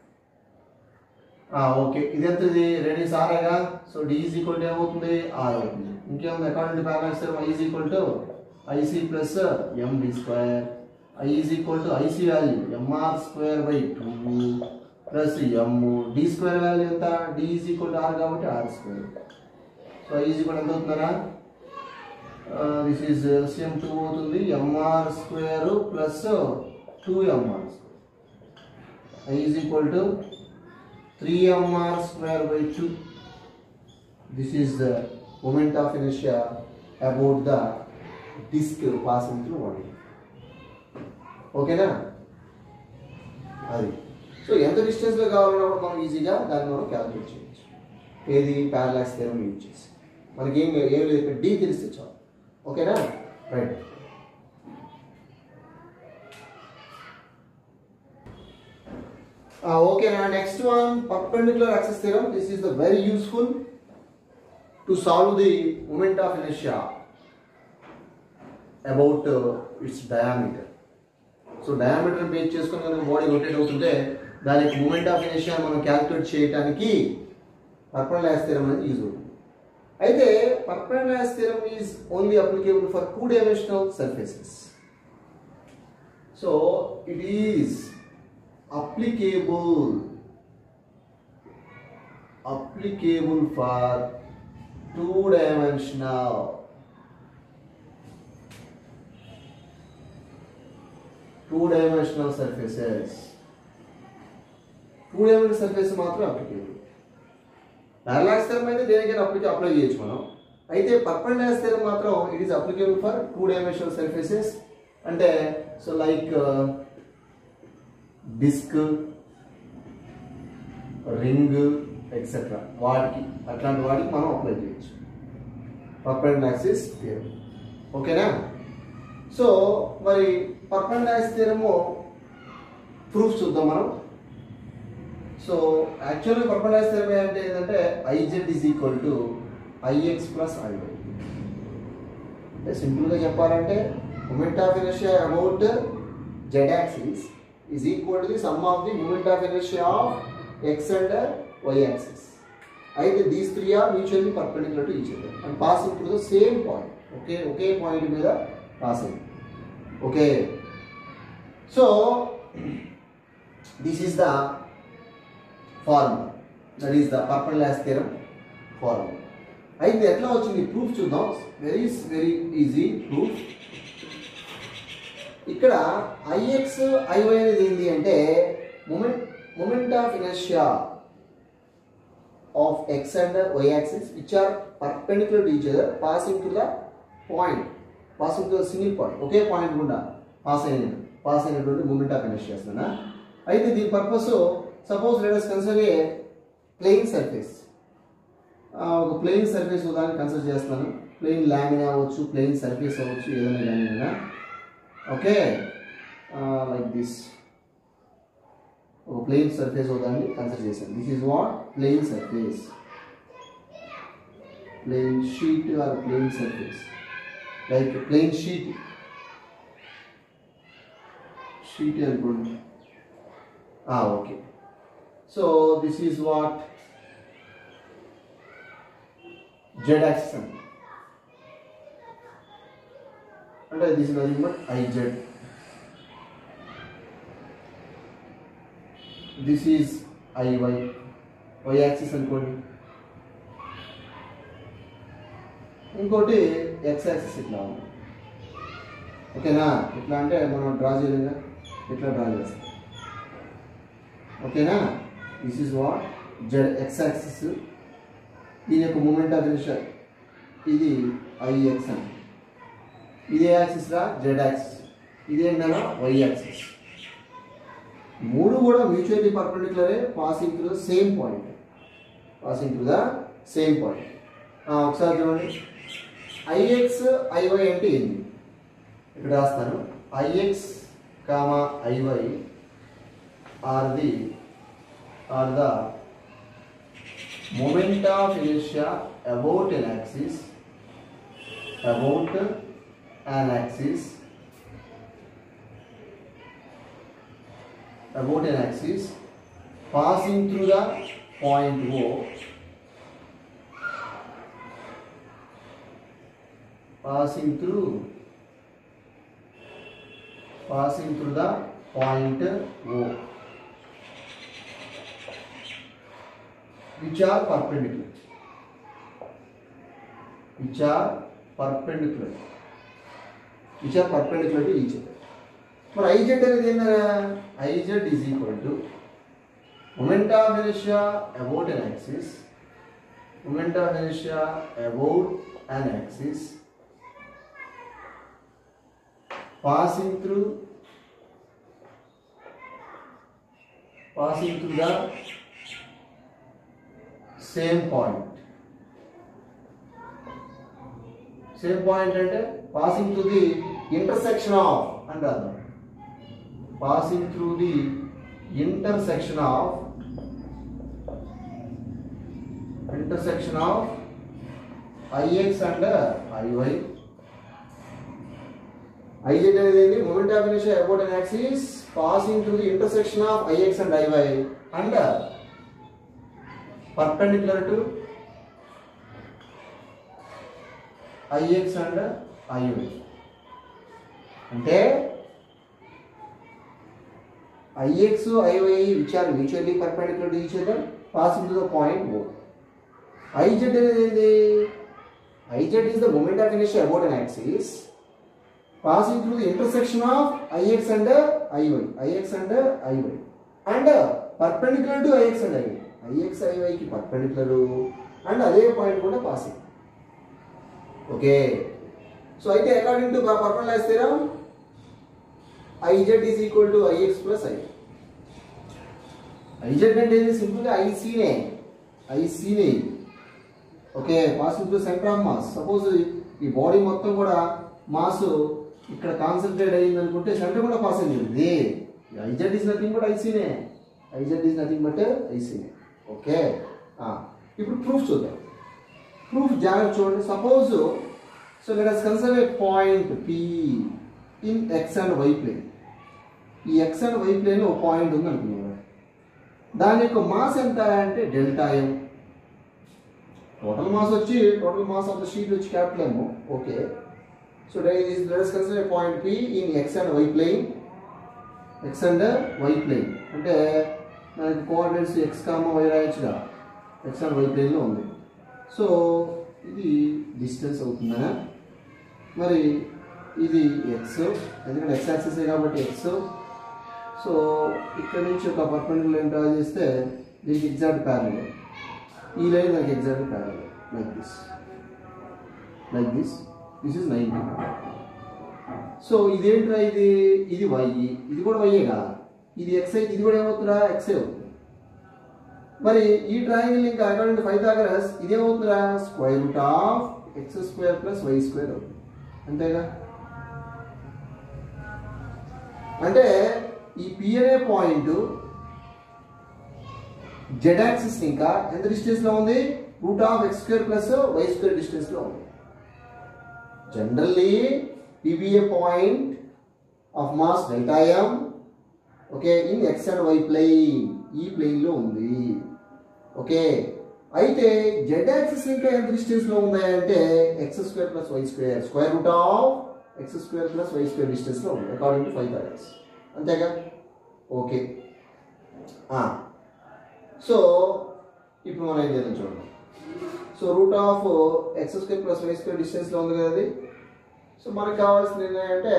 Okay, ఇది ఎంతది radius ఆరేగా. So d is equal to ఏమవుతుంది, r అవుతుంది. ఇంకేముంది according to parallax theorem, I is equal to IC plus md square. I is equal to IC value mr square by 2 plus m, d square value ఎంత, d is equal to r కాబట్టి r square. సో I is equal ఎంత అవుతుందరా, this is LCM 2 అవుతుంది, mr square plus 2mr square. I is equal to 3mr square by 2. This is the moment of inertia about the disc passing through one. ఓకేనా, అది. So ఎంత డిస్టెన్స్లో కావాలన్నా కూడా మనం ఈజీగా దాన్ని మనం క్యాలిక్యులేట్ చేయొచ్చు. ఏది పారలాక్స్ థియరమ్ యూజ్ చేసి. మనకి ఏం లేదు, డి తెలిస్తే చాలు. ఓకేనా, రైట్. ఓకేనా, next one perpendicular axis theorem. This is the very useful to solve the moment of inertia about its diameter. So diameter base చేసుకొని కనుక బాడీ రొటేట్ అవుతుంటే దాని యొక్క మూమెంట్ ఆఫ్ ఇనర్షియా మనం క్యాలిక్యులేట్ చేయడానికి పర్పెండిక్యులర్ థియరమ్ అనేది use అవుతుంది. అయితే perpendicular theorem is only applicable for 2-dimensional surfaces. So it is applicable for 2-dimensional surfaces. 2-dimensional surface మాత్రం అప్లికేబుల్. పారలాక్స్ థియరమ్ అయితే దేనికైనా అప్లై చేయొచ్చు మనం. అయితే పర్పెండిక్యులర్ థియరమ్ మాత్రం it is applicable for 2-dimensional surfaces. అంటే so like disc, ring, etcetera వాటికి అట్లాంటి వాటికి మనం అప్లై చేయొచ్చు పర్పెండిక్యులర్ యాక్సిస్ థియరం. ఓకేనా? సో మరి పర్పెండిక్యులర్ యాక్సిస్ థియరము ప్రూఫ్ చూద్దాం మనం. సో యాక్చువల్గా పర్పెండిక్యులర్ యాక్సిస్ థియరం అంటే ఏంటంటే IZ is equal to IX plus IY. అంటే సింపుల్గా చెప్పాలంటే moment of inertia about Z axis is equal to the sum of the moment of inertia of X and Y axis. అయితే these three are mutually perpendicular to each other and passing through the same point. ఒకే point మీద pass అయింది. Okay, so this is the formula, that is the perpendicular axis theorem formula. అయితే ఎట్లా వచ్చింది proof చూద్దాం. Very easy proof. ఇక్కడ IX IY అనేది ఏంటి అంటే moment of inertia of X and Y axis which are perpendicular to each other passing to the point, passing to the single point, ఒకే point గుండా పాస్ అయినటువంటి moment of inertia. అయితే దీని purpose suppose let us consider a plane surface. ఒక plane surface ఉదాహరణ consider చేస్తున్నాను. Plane lamina అవ్వచ్చు, plane surface అవ్వచ్చు, ఏదైనా లామినా. ఓకే, లైక్ దిస్ ఒక ప్లేన్ సర్ఫేస్ ఉదాహరణ కన్సిడర్ చేశాను. This is what plane surface, plane sheet or plane surface, like plane sheet అనుకోండి. Okay, so this is what Z axis అంటే this is nothing but IZ. This is IY, Y axis అనుకోండి. ఇంకోటి X axis ఇట్లా ఉంది. ఓకేనా? ఇట్లా అంటే మనం డ్రా చేయలేదా, ఇట్లా డ్రా చేస్తాం. ఓకేనా? This is what Z X axis. దీని యొక్క మూమెంట్ ఆఫ్ ఇనర్షియా ఇది ఐఎక్స్ అని. ఇదే యాక్సిస్ రా జెడ్ యాక్సిస్, ఇదేంటన్నా వై యాక్సిస్. మూడు కూడా మ్యూచువల్లీ పర్పెండిక్యులరే passing through the same point, ఒకసారి చూడండి. ఐఎక్స్ ఐవై అంటే ఏంటి ఇక్కడ రాస్తాను. IX comma IY are the moment of inertia about an axis passing through the point O, passing through the point O which are perpendicular to each other. మరి IZ అనేది ఏంటంటే IZ is equal to moment of inertia about an axis passing through the same point అంటే passing through the intersection of అంటారు. passing through the intersection of IX and IY. IZ అనేది moment of inertia about an axis passing through the intersection of IX and IY and perpendicular to IX and IY. అంటే IX IY which are mutually perpendicular to each other passing to the point O. IZ అనేది ఏంటి? IZ is the moment of inertia about an axis passing through the intersection of IX and IY and perpendicular to IX and IY. IX IY కి perpendicular and అదే point కూడా passing. Okay, so అయితే according to perpendicular axis theorem IZ is equal to IX plus IY. IZ అంటే simple గా IC నే, ఐసీని. Okay, passing to center of mass. Suppose ఈ body మొత్తం కూడా మాస్ ఇక్కడ కాన్సన్ట్రేట్ అయ్యింది అనుకుంటే సెంటర్ కూడా పాస్ అయ్యింది. ఐజెడ్ ఈజ్ నథింగ్ బట్ ఐసీనే. ఐజెడ్ ఈజ్ నథింగ్ బట్ ఐసీనే. ఓకే, ఇప్పుడు ప్రూఫ్ చూద్దాం. ప్రూఫ్ జాగ్రత్త చూడండి. Suppose so let us consider a point P in X and Y plane. ఈ ఎక్స్ అండ్ వై ప్లేన్ ఒక పాయింట్ ఉంది అనుకున్నాం. దాని యొక్క మాస్ ఎంత అంటే delta M. Total mass of the sheet వచ్చి capital M. Okay, so let us consider a point P in x and y plane. x and y plane అంటే మనకి కోఆర్డినేట్స్ x, y రాయొచ్చుగా. x and y plane లో ఉంది. So ఇది distance అవుతుందా? మరి ఇది x, ఎందుకంటే x యాక్సిస్ కాబట్టి x. సో ఇక్కడ నుంచి ఒక పర్పెండిక్యులర్ లైన్ డ్రా చేస్తే దీనికి ఎగ్జాక్ట్ ప్యారలల్. ఈ లైన్ దానికి exact parallel like this. This is 90. So ఇదేంట్రా? ఇది y, ఇది కూడా y కదా. ఇది x అయితే ఇది కూడా ఏమవుతుందా? x అవుతుంది. మరి ఈ ట్రయాంగిల్ ఇంకా అకార్డింగ్ టు పైథాగరస్ ఇదేమవుతుందా? Square root of X square plus Y square అవుతుంది. అంతేగా? అంటే ఈ P అనే పాయింట్ జెడ్ యాక్సిస్ ఇంకా ఎంత డిస్టెన్స్ లో ఉంది? Root of X square plus Y square distance లో ఉంది. Generally P be a point of mass delta m, okay, in X and Y plane. ఈ ప్లేన్ లో ఉంది. ఓకే, అయితే జెడ్ యాక్సిస్ ఇంకా ఎంత డిస్టెన్స్ లో ఉంది అంటే X square plus Y square, square root of X square plus Y square distance లో ఉంది అకార్డింగ్ టు పైథాగరస్. అంతేగా? ఓకే, సో ఇప్పుడు మనం ఏం చేద్దాం చూడండి. So root of X square plus Y square distance లో ఉంది కదా అది. సో మనకు కావాల్సింది ఏంటంటే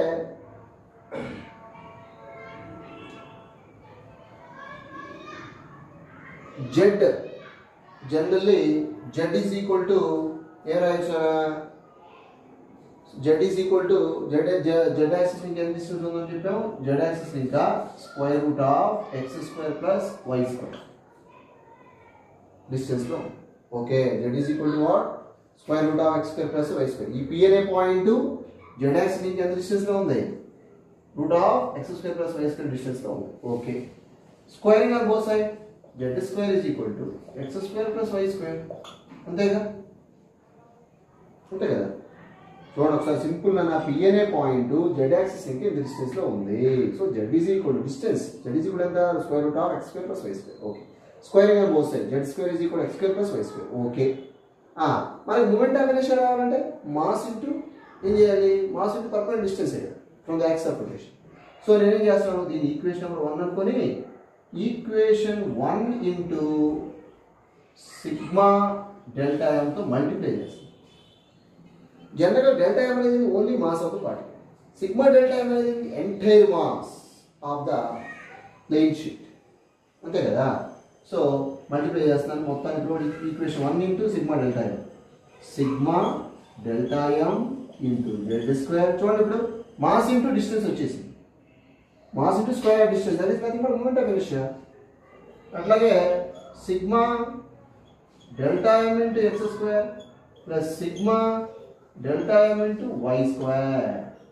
Z. Generally Z is equal to ఏం రాయొచ్చు? Z is equal to Z axis ఇంకా ఎంత డిస్టెన్స్ ఉందని చెప్పాము? జెడ్ యాక్సిస్ ఇంకా square root of X square plus Y square distance లో. Okay, Z is equal to what? Square root of X square plus Y square. ఈ P అనే point Z axis ఇంకా ఎంత డిస్టెన్స్ లో ఉంది? Root of X square plus Y square distance లో ఉంది. Okay, squaring on both side Z square is equal to X square plus Y square. అంతేగా? అంతే కదా? చూడండి ఒకసారి సింపుల్ గా నా P అనే పాయింట్ జెడ్ యాక్సిస్ ఇంకా ఎంత డిస్టెన్స్ లో ఉంది. So Z is equal to distance. Z is equal ఎంత? Square root of X square plus Y square. Okay, squaring on both side Z square is equal X square plus Y square. Okay, మనకి moment of inertia రావాలంటే mass into ఏం చేయాలి? Mass into perpendicular distance చేయాలి from the axis of rotation. So నేనేం చేస్తాను? దీని equation number 1 అనుకొని equation 1 into sigma delta ఎంతో మల్టిప్లై చేస్తాను. జనరల్గా డెల్టా ఎం అనేది only mass of the particle. Sigma delta M అనేది entire mass of the plane sheet. అంతే కదా? సో మల్టిప్లై చేస్తున్నాను మొత్తానికి. Equation 1 into sigma delta M. Sigma delta M into Z square. చూడండి ఇప్పుడు మాస్ ఇంటూ డిస్టెన్స్ వచ్చేసింది. Mass into square of distance, that is nothing but moment of inertia. అట్లాగే sigma delta M into X square plus sigma delta M into y square.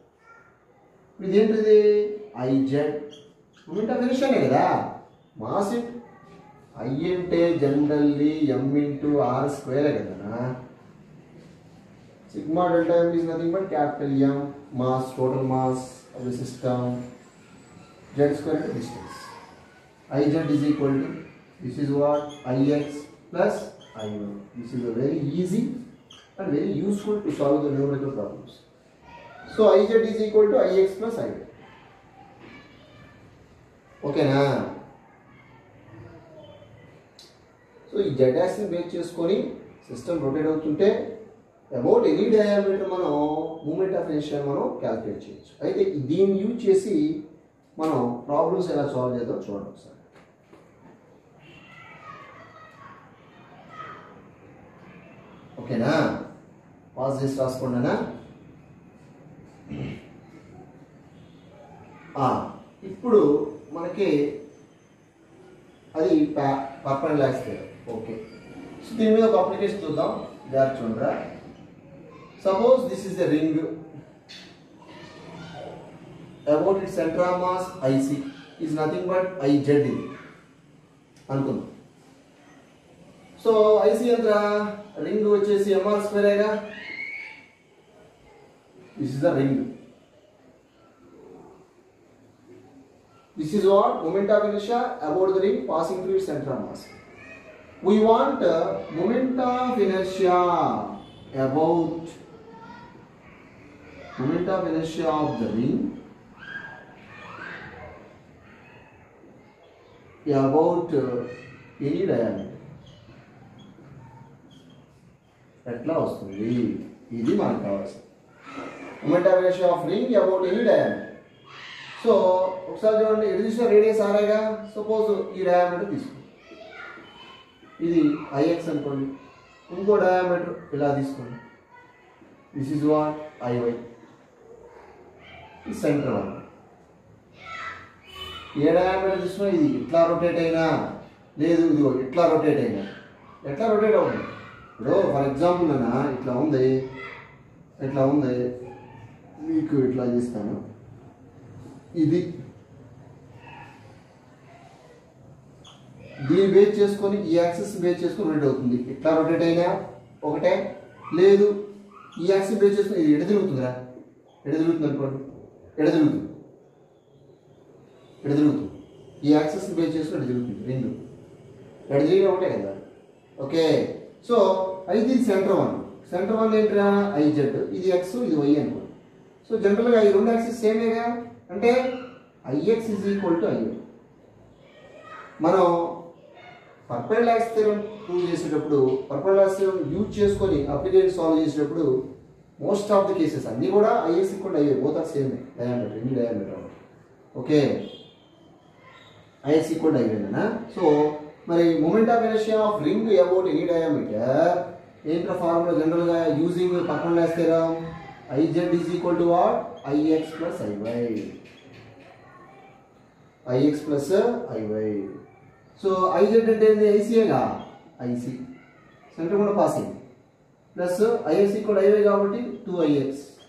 ఇదేంటిది? IZ moment of ఇనర్షియానే కదా. Mass into I అంటే generally M into R స్క్వేరే కదా. Sigma delta M is nothing but capital M mass, total mass of the system. Z square into distance. IZ is equal to, this is what? Ix plus I1. This is a very easy and very useful to solve the numerical problems. So IZ is equal to Ix plus I1. Okay na? So ఈ Z axis base చేసుకొని system rotate అవుతుంటే about any diameter మనం moment of inertia మనం calculate చేయొచ్చు. అయితే దీన్ని use చేసి మనం ప్రాబ్లమ్స్ ఎలా సాల్వ్ చేద్దాం చూడండి ఒకసారి. ఓకేనా? పాస్ చేసి రాసుకోండినా. ఇప్పుడు మనకి అది పర్పెండిక్యులర్ స్క్వేర్. ఓకే, సో దీని మీద ఒక అప్లికేషన్ చూద్దాం. జాగ్రత్త చూడరా. Suppose this is the ring, about it centre of mass IC is nothing but IZ ఇది అనుకుందాం. సో ఐసి ఎంత, రింగ్ వచ్చేసి ఎంఆర్ స్క్వేరేగా. This is the ring. This is what moment of inertia about the ring passing through its center of mass. We want moment of inertia about of the ring about any diameter. ఎట్లా వస్తుంది? ఇది మనకు కావాల్సింది. moment of inertia of ring about any diameter. So ఒకసారి చూడండి, ఎటు చూసిన radius ఆరేగా. సపోజ్ ఈ డయామీటర్ తీసుకోండి, ఇది ఐఎక్స్ అనుకోండి. ఇంకో డయామీటర్ ఇలా తీసుకోండి, దిస్ ఇస్ వాట్ ఐవై. ఈ సెంటర్ వన్ ఏ డయామీటర్ తీసుకున్నా ఇది ఇట్లా రొటేట్ అయినా లేదు, ఇది ఇట్లా రొటేట్ అయినా ఎట్లా రొటేట్ అవుతుంది. ఇప్పుడు ఫర్ ఎగ్జాంపుల్ అన్నా ఇట్లా ఉంది, మీకు ఇట్లా చేస్తాను. ఇది దీన్ని బేస్ చేసుకొని ఈ యాక్సిస్ బేస్ చేసుకొని రొటేట్ అవుతుంది. ఇట్లా రొటేట్ అయినా ఒకటే, లేదు ఈ యాక్సిస్ బేస్ చేసుకొని ఇది ఎడ తిరుగుతుందిరా, తిరుగుతుంది అనుకోండి, తిరుగుతుంది. ఈ యాక్సిస్ బేస్ చేసుకొని తిరుగుతుంది. రెండు తిరిగినా ఒకటే కదా. ఓకే, సో అయితే ఇది సెంటర్ వన్ ఏంటిరా ఐజెడ్, ఇది ఎక్స్ ఇది వై అనుకోండి. సో జనరల్గా ఈ రెండు యాక్సిస్ సేమేగా, అంటే IX is equal to IY. మనం పర్పెండిక్యులర్ యాక్సిస్ థియరం ప్రూవ్ చేసేటప్పుడు, పర్పెండిక్యులర్ యాక్సిస్ థియరం యూజ్ చేసుకొని అప్లికేషన్ సాల్వ్ చేసేటప్పుడు మోస్ట్ ఆఫ్ ద కేసెస్ అన్నీ కూడా IX equal IY, both are same diameter, ఎన్ని డయామీటర్. ఓకే, ఐఎక్స్ ఈక్వల్ ఐవైనా. సో మరి moment of inertia of ring about any diameter ఏంట్రా formula జనరల్గా using perpendicular axis theorem, IZ is equal to what? IX plus IY. IX plus IY. So IZ అంటే ఏంది? IC గా, IC centre కూడా passing plus IX equal IY కాబట్టి 2IX.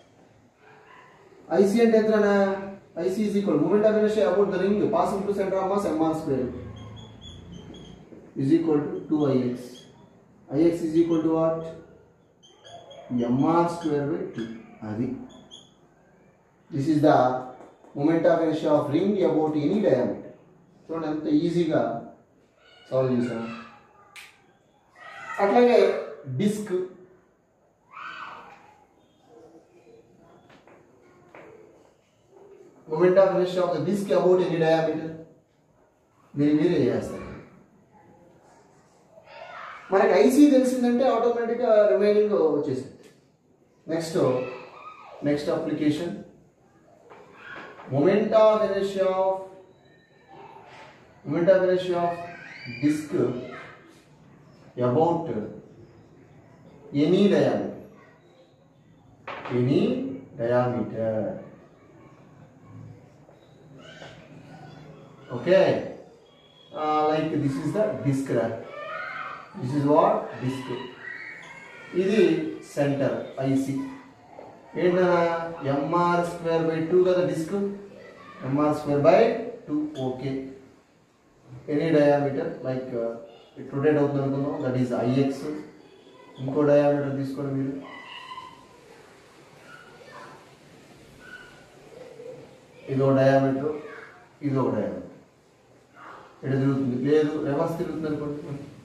IC అంటే ఎంతనా? IC is equal moment of inertia about the ring passing through center of mass mr square is equal to 2IX. IX is equal to what? mr square by 2. అది this is the moment of inertia of ring about any diameter. చూడండి ఎంత ఈజీగా solve చేసాము. అట్లాగే disc, moment of inertia of the disc about any diameter మీరే చేస్తారు. మనకి IC తెలిసిందంటే ఆటోమేటిక్గా రిమైనింగ్ వచ్చేసింది. Next application, moment of inertia of disk about any diameter. Okay, like this is the disk. This is what? Disk. ఇది centre IC ఏంటన్నా MR square by 2 కదా disc, MR square by 2. Okay, any diameter like it rotate అవుతుంది అనుకున్నాం, that is IX. ఇంకో diameter తీసుకోండి మీరు, ఇదో diameter, ఇదో డయామీటర్. ఎట తిరుగుతుంది? లేదు రివర్స్ తిరుగుతుంది అనుకోండి.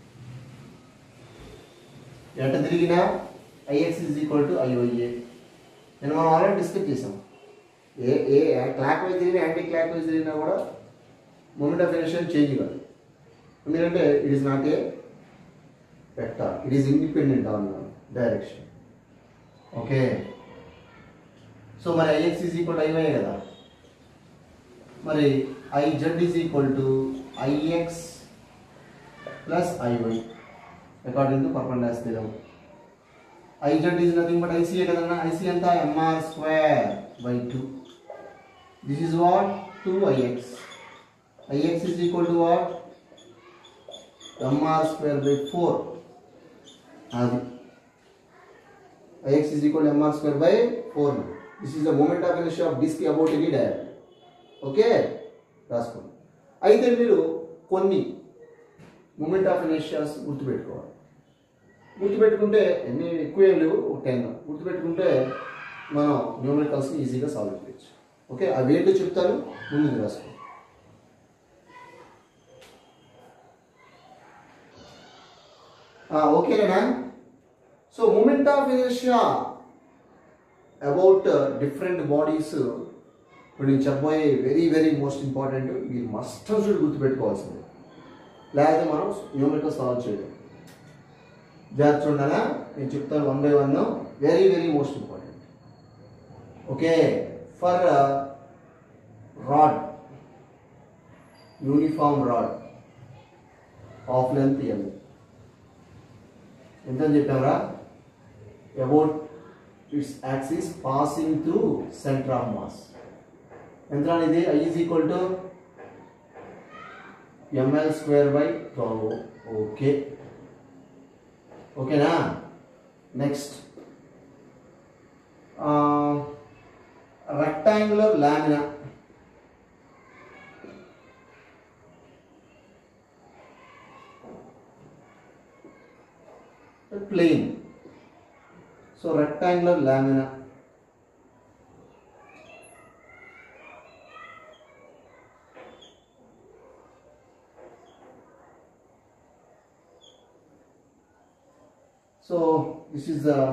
ఎట తిరిగినా IX is equal to IOA. నేను మనం ఆల్రెడీ డిస్కస్ చేసాం. ఏ క్లాక్ వైజ్ తిరిగినా యాంటీ క్లాక్ వైజ్ తిరిగినా కూడా మూమెంట్ ఆఫ్ ఇనర్షియా చేంజ్ కాదు. ఎందుకంటే it is not a vector, it is independent on direction. Okay, so మరి IX is equal to IY కదా, మరి IZ is equal to IX plus IY according to perpendicular theorem. IZ is nothing but IC kadana. IC anta mr square by 2. This is what? 2IX. IX is equal to what? mr square by 4. అది Ix is equal to mr square by 4. This is the moment of inertia of disk about any diameter. Okay రాసుకోండి. అయితే మీరు కొన్ని moment of ఇనర్షియాస్ గుర్తుపెట్టుకుంటే ఎన్ని ఎక్కువ ఏం లేవు, 10 గుర్తుపెట్టుకుంటే మనం న్యూమరికల్స్ని ఈజీగా సాల్వ్ చేయొచ్చు. ఓకే అవి ఏంటో చెప్తాను, ముందు రాసుకోండి. ఓకేనా? So moment of inertia about different bodies ఇప్పుడు నేను చెప్పబోయే వెరీ వెరీ మోస్ట్ ఇంపార్టెంట్. మీరు మస్ట్ షుడ్ గుర్తుపెట్టుకోవాల్సింది, లేకపోతే మనం న్యూమరికల్ సాల్వ్ చేయడం. జాగ్రత్త చూడాలా, నేను చెప్తాను 1 by 1. Very very most important. Okay for rod, uniform rod of length L ఎంత అని చెప్పారా? About its axis passing through centre of mass ఎంత అనేది? I is equal to ml square by 12. Okay ఓకేనా? Next rectangular lamina plane. So rectangular lamina. So this is the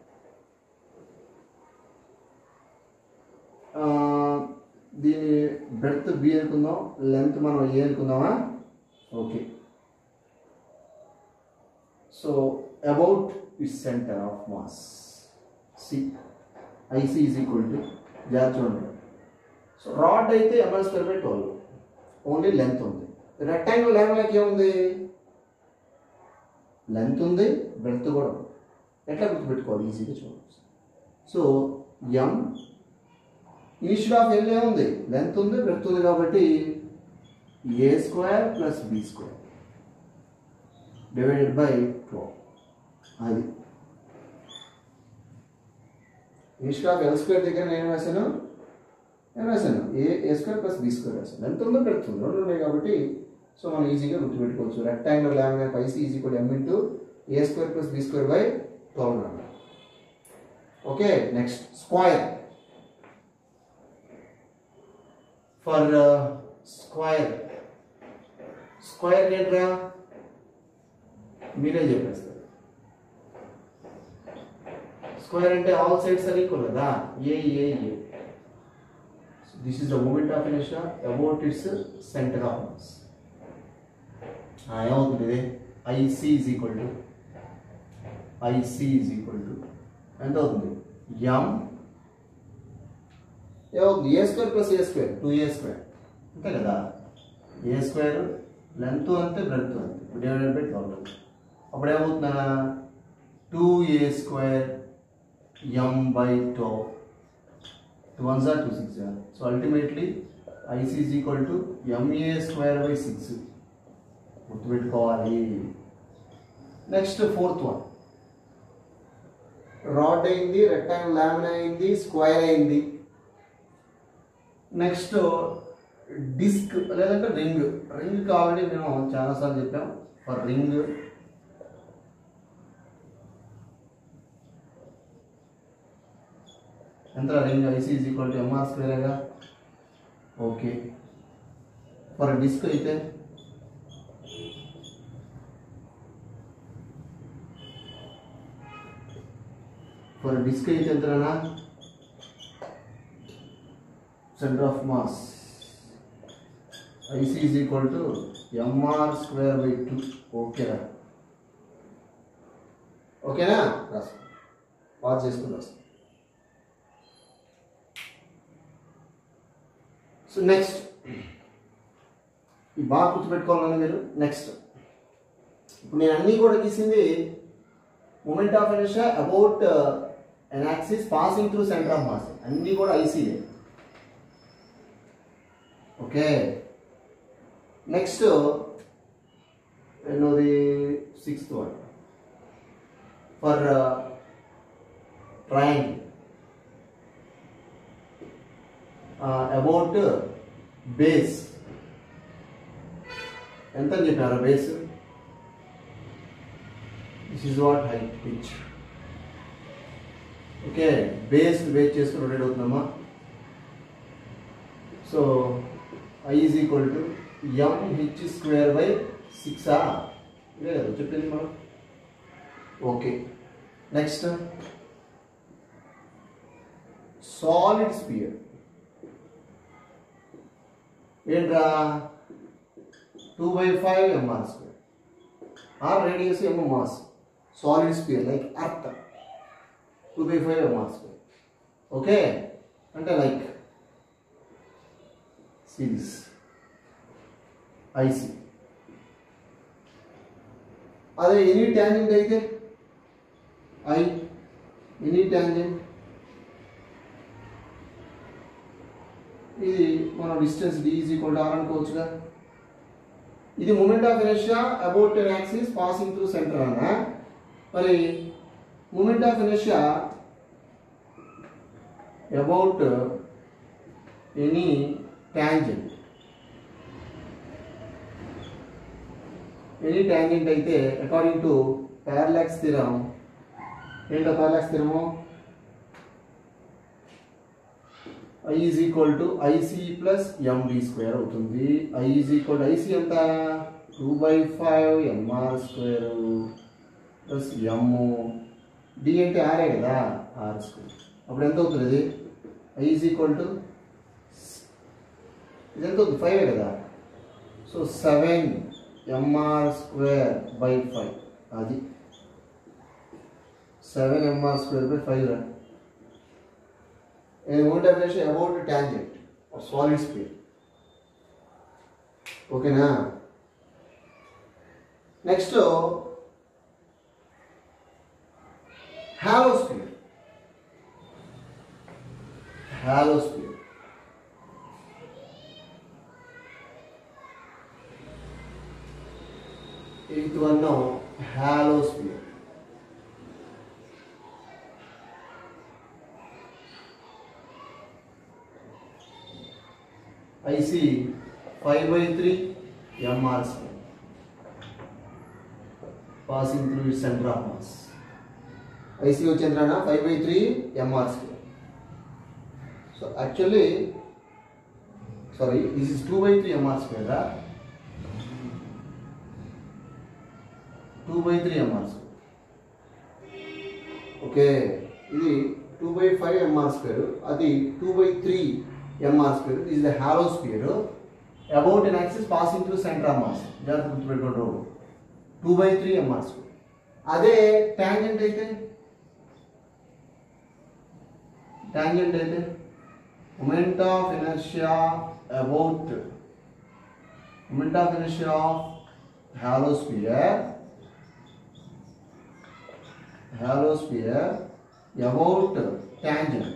దీని breadth B అనుకుందాం, length మనం A అనుకుందామా? Okay so about its center of mass C, IC is equal to జాగ్రత్త. So rod అయితే ml square by 12 only length ఉంది. Rectangle లామినాకి ఏముంది? Length ఉంది, బ్రెడ్త్ కూడా ఉంది. ఎట్లా గుర్తుపెట్టుకోవాలి? ఈజీగా చూడవచ్చు. So m initial of L ఏముంది? లెంత్ ఉంది, బ్రెడ్త్ ఉంది, కాబట్టి A square plus B square divided by 12. అది ఇనిషియల్ ఆఫ్ L స్క్వేర్ దగ్గర నేను రాశాను A square plus B square రాశాను. లెంత్ ఉందో బ్రెడ్త్ ఉందో రెండు ఉన్నాయి కాబట్టి సో మనం ఈజీగా గుర్తుపెట్టుకోవచ్చు. Rectangular lamina IC is equal m into A square plus B square by 12 అన్నమాట. Okay next square. For square ఏంట్రా? మీరే చెప్పేస్తారు. స్క్వేర్ అంటే ఆల్ సైడ్స్ ఆర్ ఈక్వల్ కదా, A. This is the moment of inertia about its centre of mass. ఏమవుతుంది? IC is equal to ఎంత అవుతుంది? m ఏమవుతుంది? A square plus A square 2A square అంతే కదా. A స్క్వేర్ లెంత్ అంతే, breadth అంతే, divided by 12. అప్పుడు ఏమవుతుందా? 2A స్క్వేర్ m by 12. 2 1s are 2 6 are. So ultimately IC is equal to MA square by 6. గుర్తుపెట్టుకోవాలి. Next fourth one. రాడ్ అయింది, rectangle lamina అయింది, స్క్వేర్ అయింది. నెక్స్ట్ డిస్క్ లేదంటే రింగ్. రింగ్ ఆల్రెడీ మేము చాలాసార్లు చెప్పాం. ఫర్ రింగ్ ఎంత? Ring IC is equal to mr స్క్వేర్గా. ఓకే ఫర్ డిస్క్ అయితే ఎంతనా? Centre of mass IC is equal to mr square by 2. ఓకేనా? రాసు పాస్ చేసుకుని రాసు. సో నెక్స్ట్ ఈ బాగా గుర్తుపెట్టుకోవాలన్నా మీరు. నెక్స్ట్ ఇప్పుడు నేను అన్నీ కూడా గీసింది moment of inertia about an axis passing through center of mass. అన్నీ కూడా ఐసీలే. ఓకే నెక్స్ట్ ఎన్నోది? 6th one. For triangle about base ఎంత అని చెప్పారు base this is what height pitch okay base చేసుకుని రొటేట్ అవుతుందమ్మా so I is equal to mh square by 6 ఇదే కదా చెప్పింది మనం ఓకే నెక్స్ట్ సాలిడ్ స్పియర్ ఏంట్రా 2/5 mr square r radius m mass solid sphere like earth 2/5 mr square okay అంటే like see this IC అదే any tangent అయితే I any tangent ఇది మన distance d is equal to r అనుకోవచ్చుగా ఇది moment of inertia about an axis passing through center అన్నా మరి moment of inertia about any tangent అయితే అకార్డింగ్ టు పారలాక్స్ థియరం ఏంటో parallax theorem I is equal to IC plus MD square అవుతుంది I is equal to IC ఎంత 2/5 mr square plus m d అంటే r కదా r square అప్పుడు ఎంత అవుతుంది ఇది I is equal to ఇది ఎంత అవుతుంది 5 కదా సో 7 mr square by 5 అది 7 mr square by 5 రా and what definition about the tangent or solid sphere okay na next halo sphere eighth one now halo sphere I see 5/3 mr square passing through its center of mass. I see Chandrana 5/3 mr square. So actually, sorry, this is 2/3 mr square. 2/3 mr square. Okay, this is 2/5 mr square. Adi 2/3 mr square. This is the halo sphere about an axis passing through center of mass. Just 2/3 mr square. అదే tangent అయితే moment of inertia about moment of inertia of halo sphere about tangent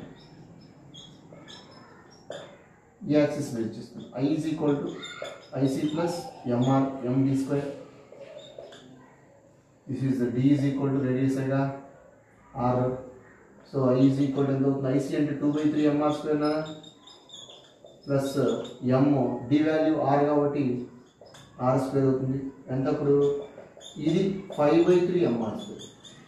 ఈ axis base చేస్తాం I is equal to IC plus MD square. This is the D is equal to radius aga R. So I is equal to IC అంటే 2/3 mr square na plus M D value R కాబట్టి R square అవుతుంది ఎంత ఇప్పుడు ఇది 5/3 mr square.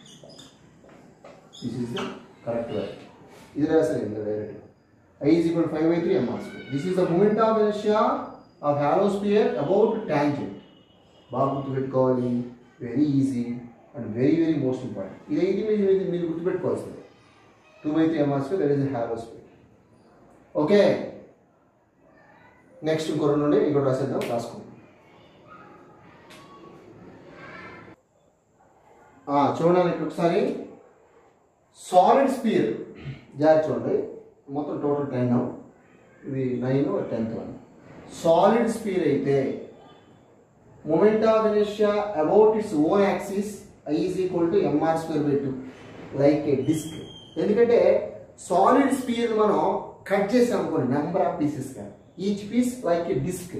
This is the correct value. ఇది రాసాను direct I is equal to 5/3 mr square. This is the moment of inertia of halo sphere about tangent. బాగా గుర్తుపెట్టుకోవాలి very easy and very most important ఇదైతే మీరు గుర్తుపెట్టుకోవాల్సింది 2/3 mr square that is a halo sphere. Okay next ఇంకో రెండు ఉండే ఇంకోటి రాసేద్దాం రాసుకోండి చూడండి ఒకసారి సాలిడ్ స్పియర్ జాగ్రత్త చూడండి మొత్తం టోటల్ 10 ఇది 9 10th వన్ సాలిడ్ స్పియర్ అయితే moment of inertia about its own axis I is equal to mr square by 2 like a disc ఎందుకంటే సాలిడ్ స్పియర్ మనం కట్ చేసాం అనుకోండి నెంబర్ ఆఫ్ పీసెస్ గా each piece like a disc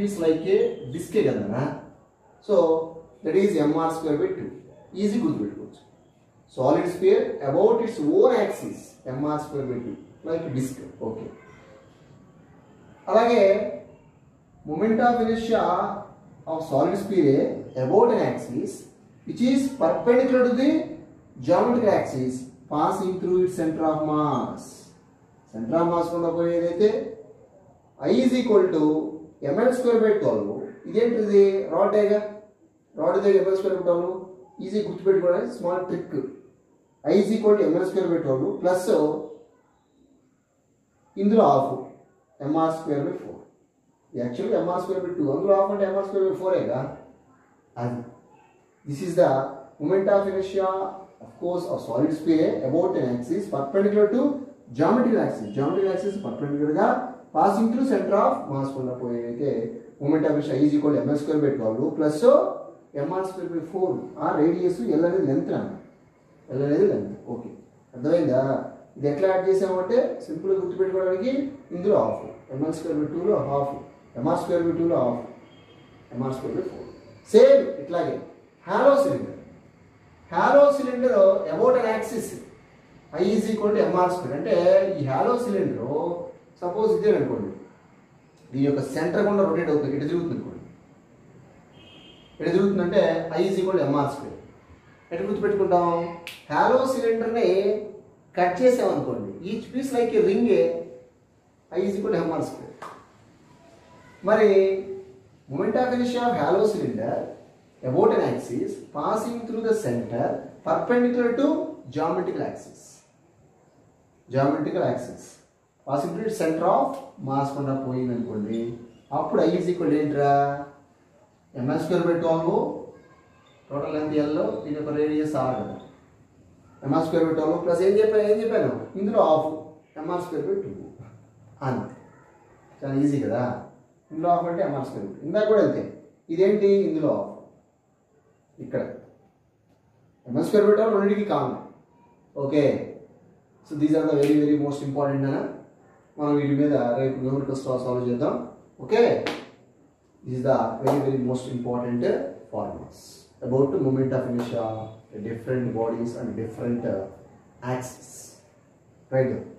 కదా so that is mr square by 2 easy గుర్తుపెట్టుకోవచ్చు Solid sphere about its own axis, mr square by 2, like disk. Okay. Alage, moment of inertia of solid sphere about an axis which is perpendicular to the geometric axis passing through its center of mass. Center of mass I is equal to ml square by 12. This rod diagram. Rod is ml square by 12. Easy small trick. I is equal to ml square by 12 plus indulo half mr square by 4. Actually mr square by 2. Indulo half and mr square by 4. This is the moment of inertia, of course, of solid sphere about an axis perpendicular to geometric axis. Geometric axis perpendicular passing through center of mass. Moment of inertia is equal to ml square by 12 plus mr square by 4. Our radius L అనేది length. L అనేది length. Okay. అర్థమైందా? ఇది ఎట్లా add చేసామంటే simple గా గుర్తుపెట్టుకోవడానికి ఇందులో half ml square by 2 లో half mr square by 2 లో half mr square by 4. Same ఇట్లాగే hollow cylinder. Hollow cylinder about an axis I is equal to mr square. అంటే ఈ హాలో సిలిండర్ సపోజ్ ఇదే అనుకోండి, దీని యొక్క సెంటర్ గుండా రొటేట్ అవుతుంది, ఇటు తిరుగుతుంది అనుకోండి. ఇటు తిరుగుతుందంటే I is equal to mr square. ఎట్లా గుర్తుపెట్టుకుంటాం? హాలో సిలిండర్ని కట్ చేసామనుకోండి, each piece like a ring I is equal to mr square. మరి moment of inertia of hollow cylinder about an axis passing through the center perpendicular to geometrical axis. Geometrical axis passing through the center of mass కొండ పోయింది అనుకోండి, అప్పుడు I is equal to ఏంట్రా ml square by 12 total length L, దీని యొక్క radius R కదా, ml square by 12 plus ఏం చెప్పాను ఇందులో హాఫ్ mr square by 2 అంతే. చాలా ఈజీ కదా. ఇందులో హాఫ్ అంటే mr square. ఇందాక కూడా అంతే. ఇదేంటి ఇందులో హాఫ్, ఇక్కడ ml square by 12 రెండింటికి common. Okay. So these are the very very most important అన్న. మనం వీటి మీద రేపు న్యూమరికల్ సాల్వ్ చేద్దాం. Okay. This is the very very most important formulas about the moment of inertia, different bodies and different axes. Right.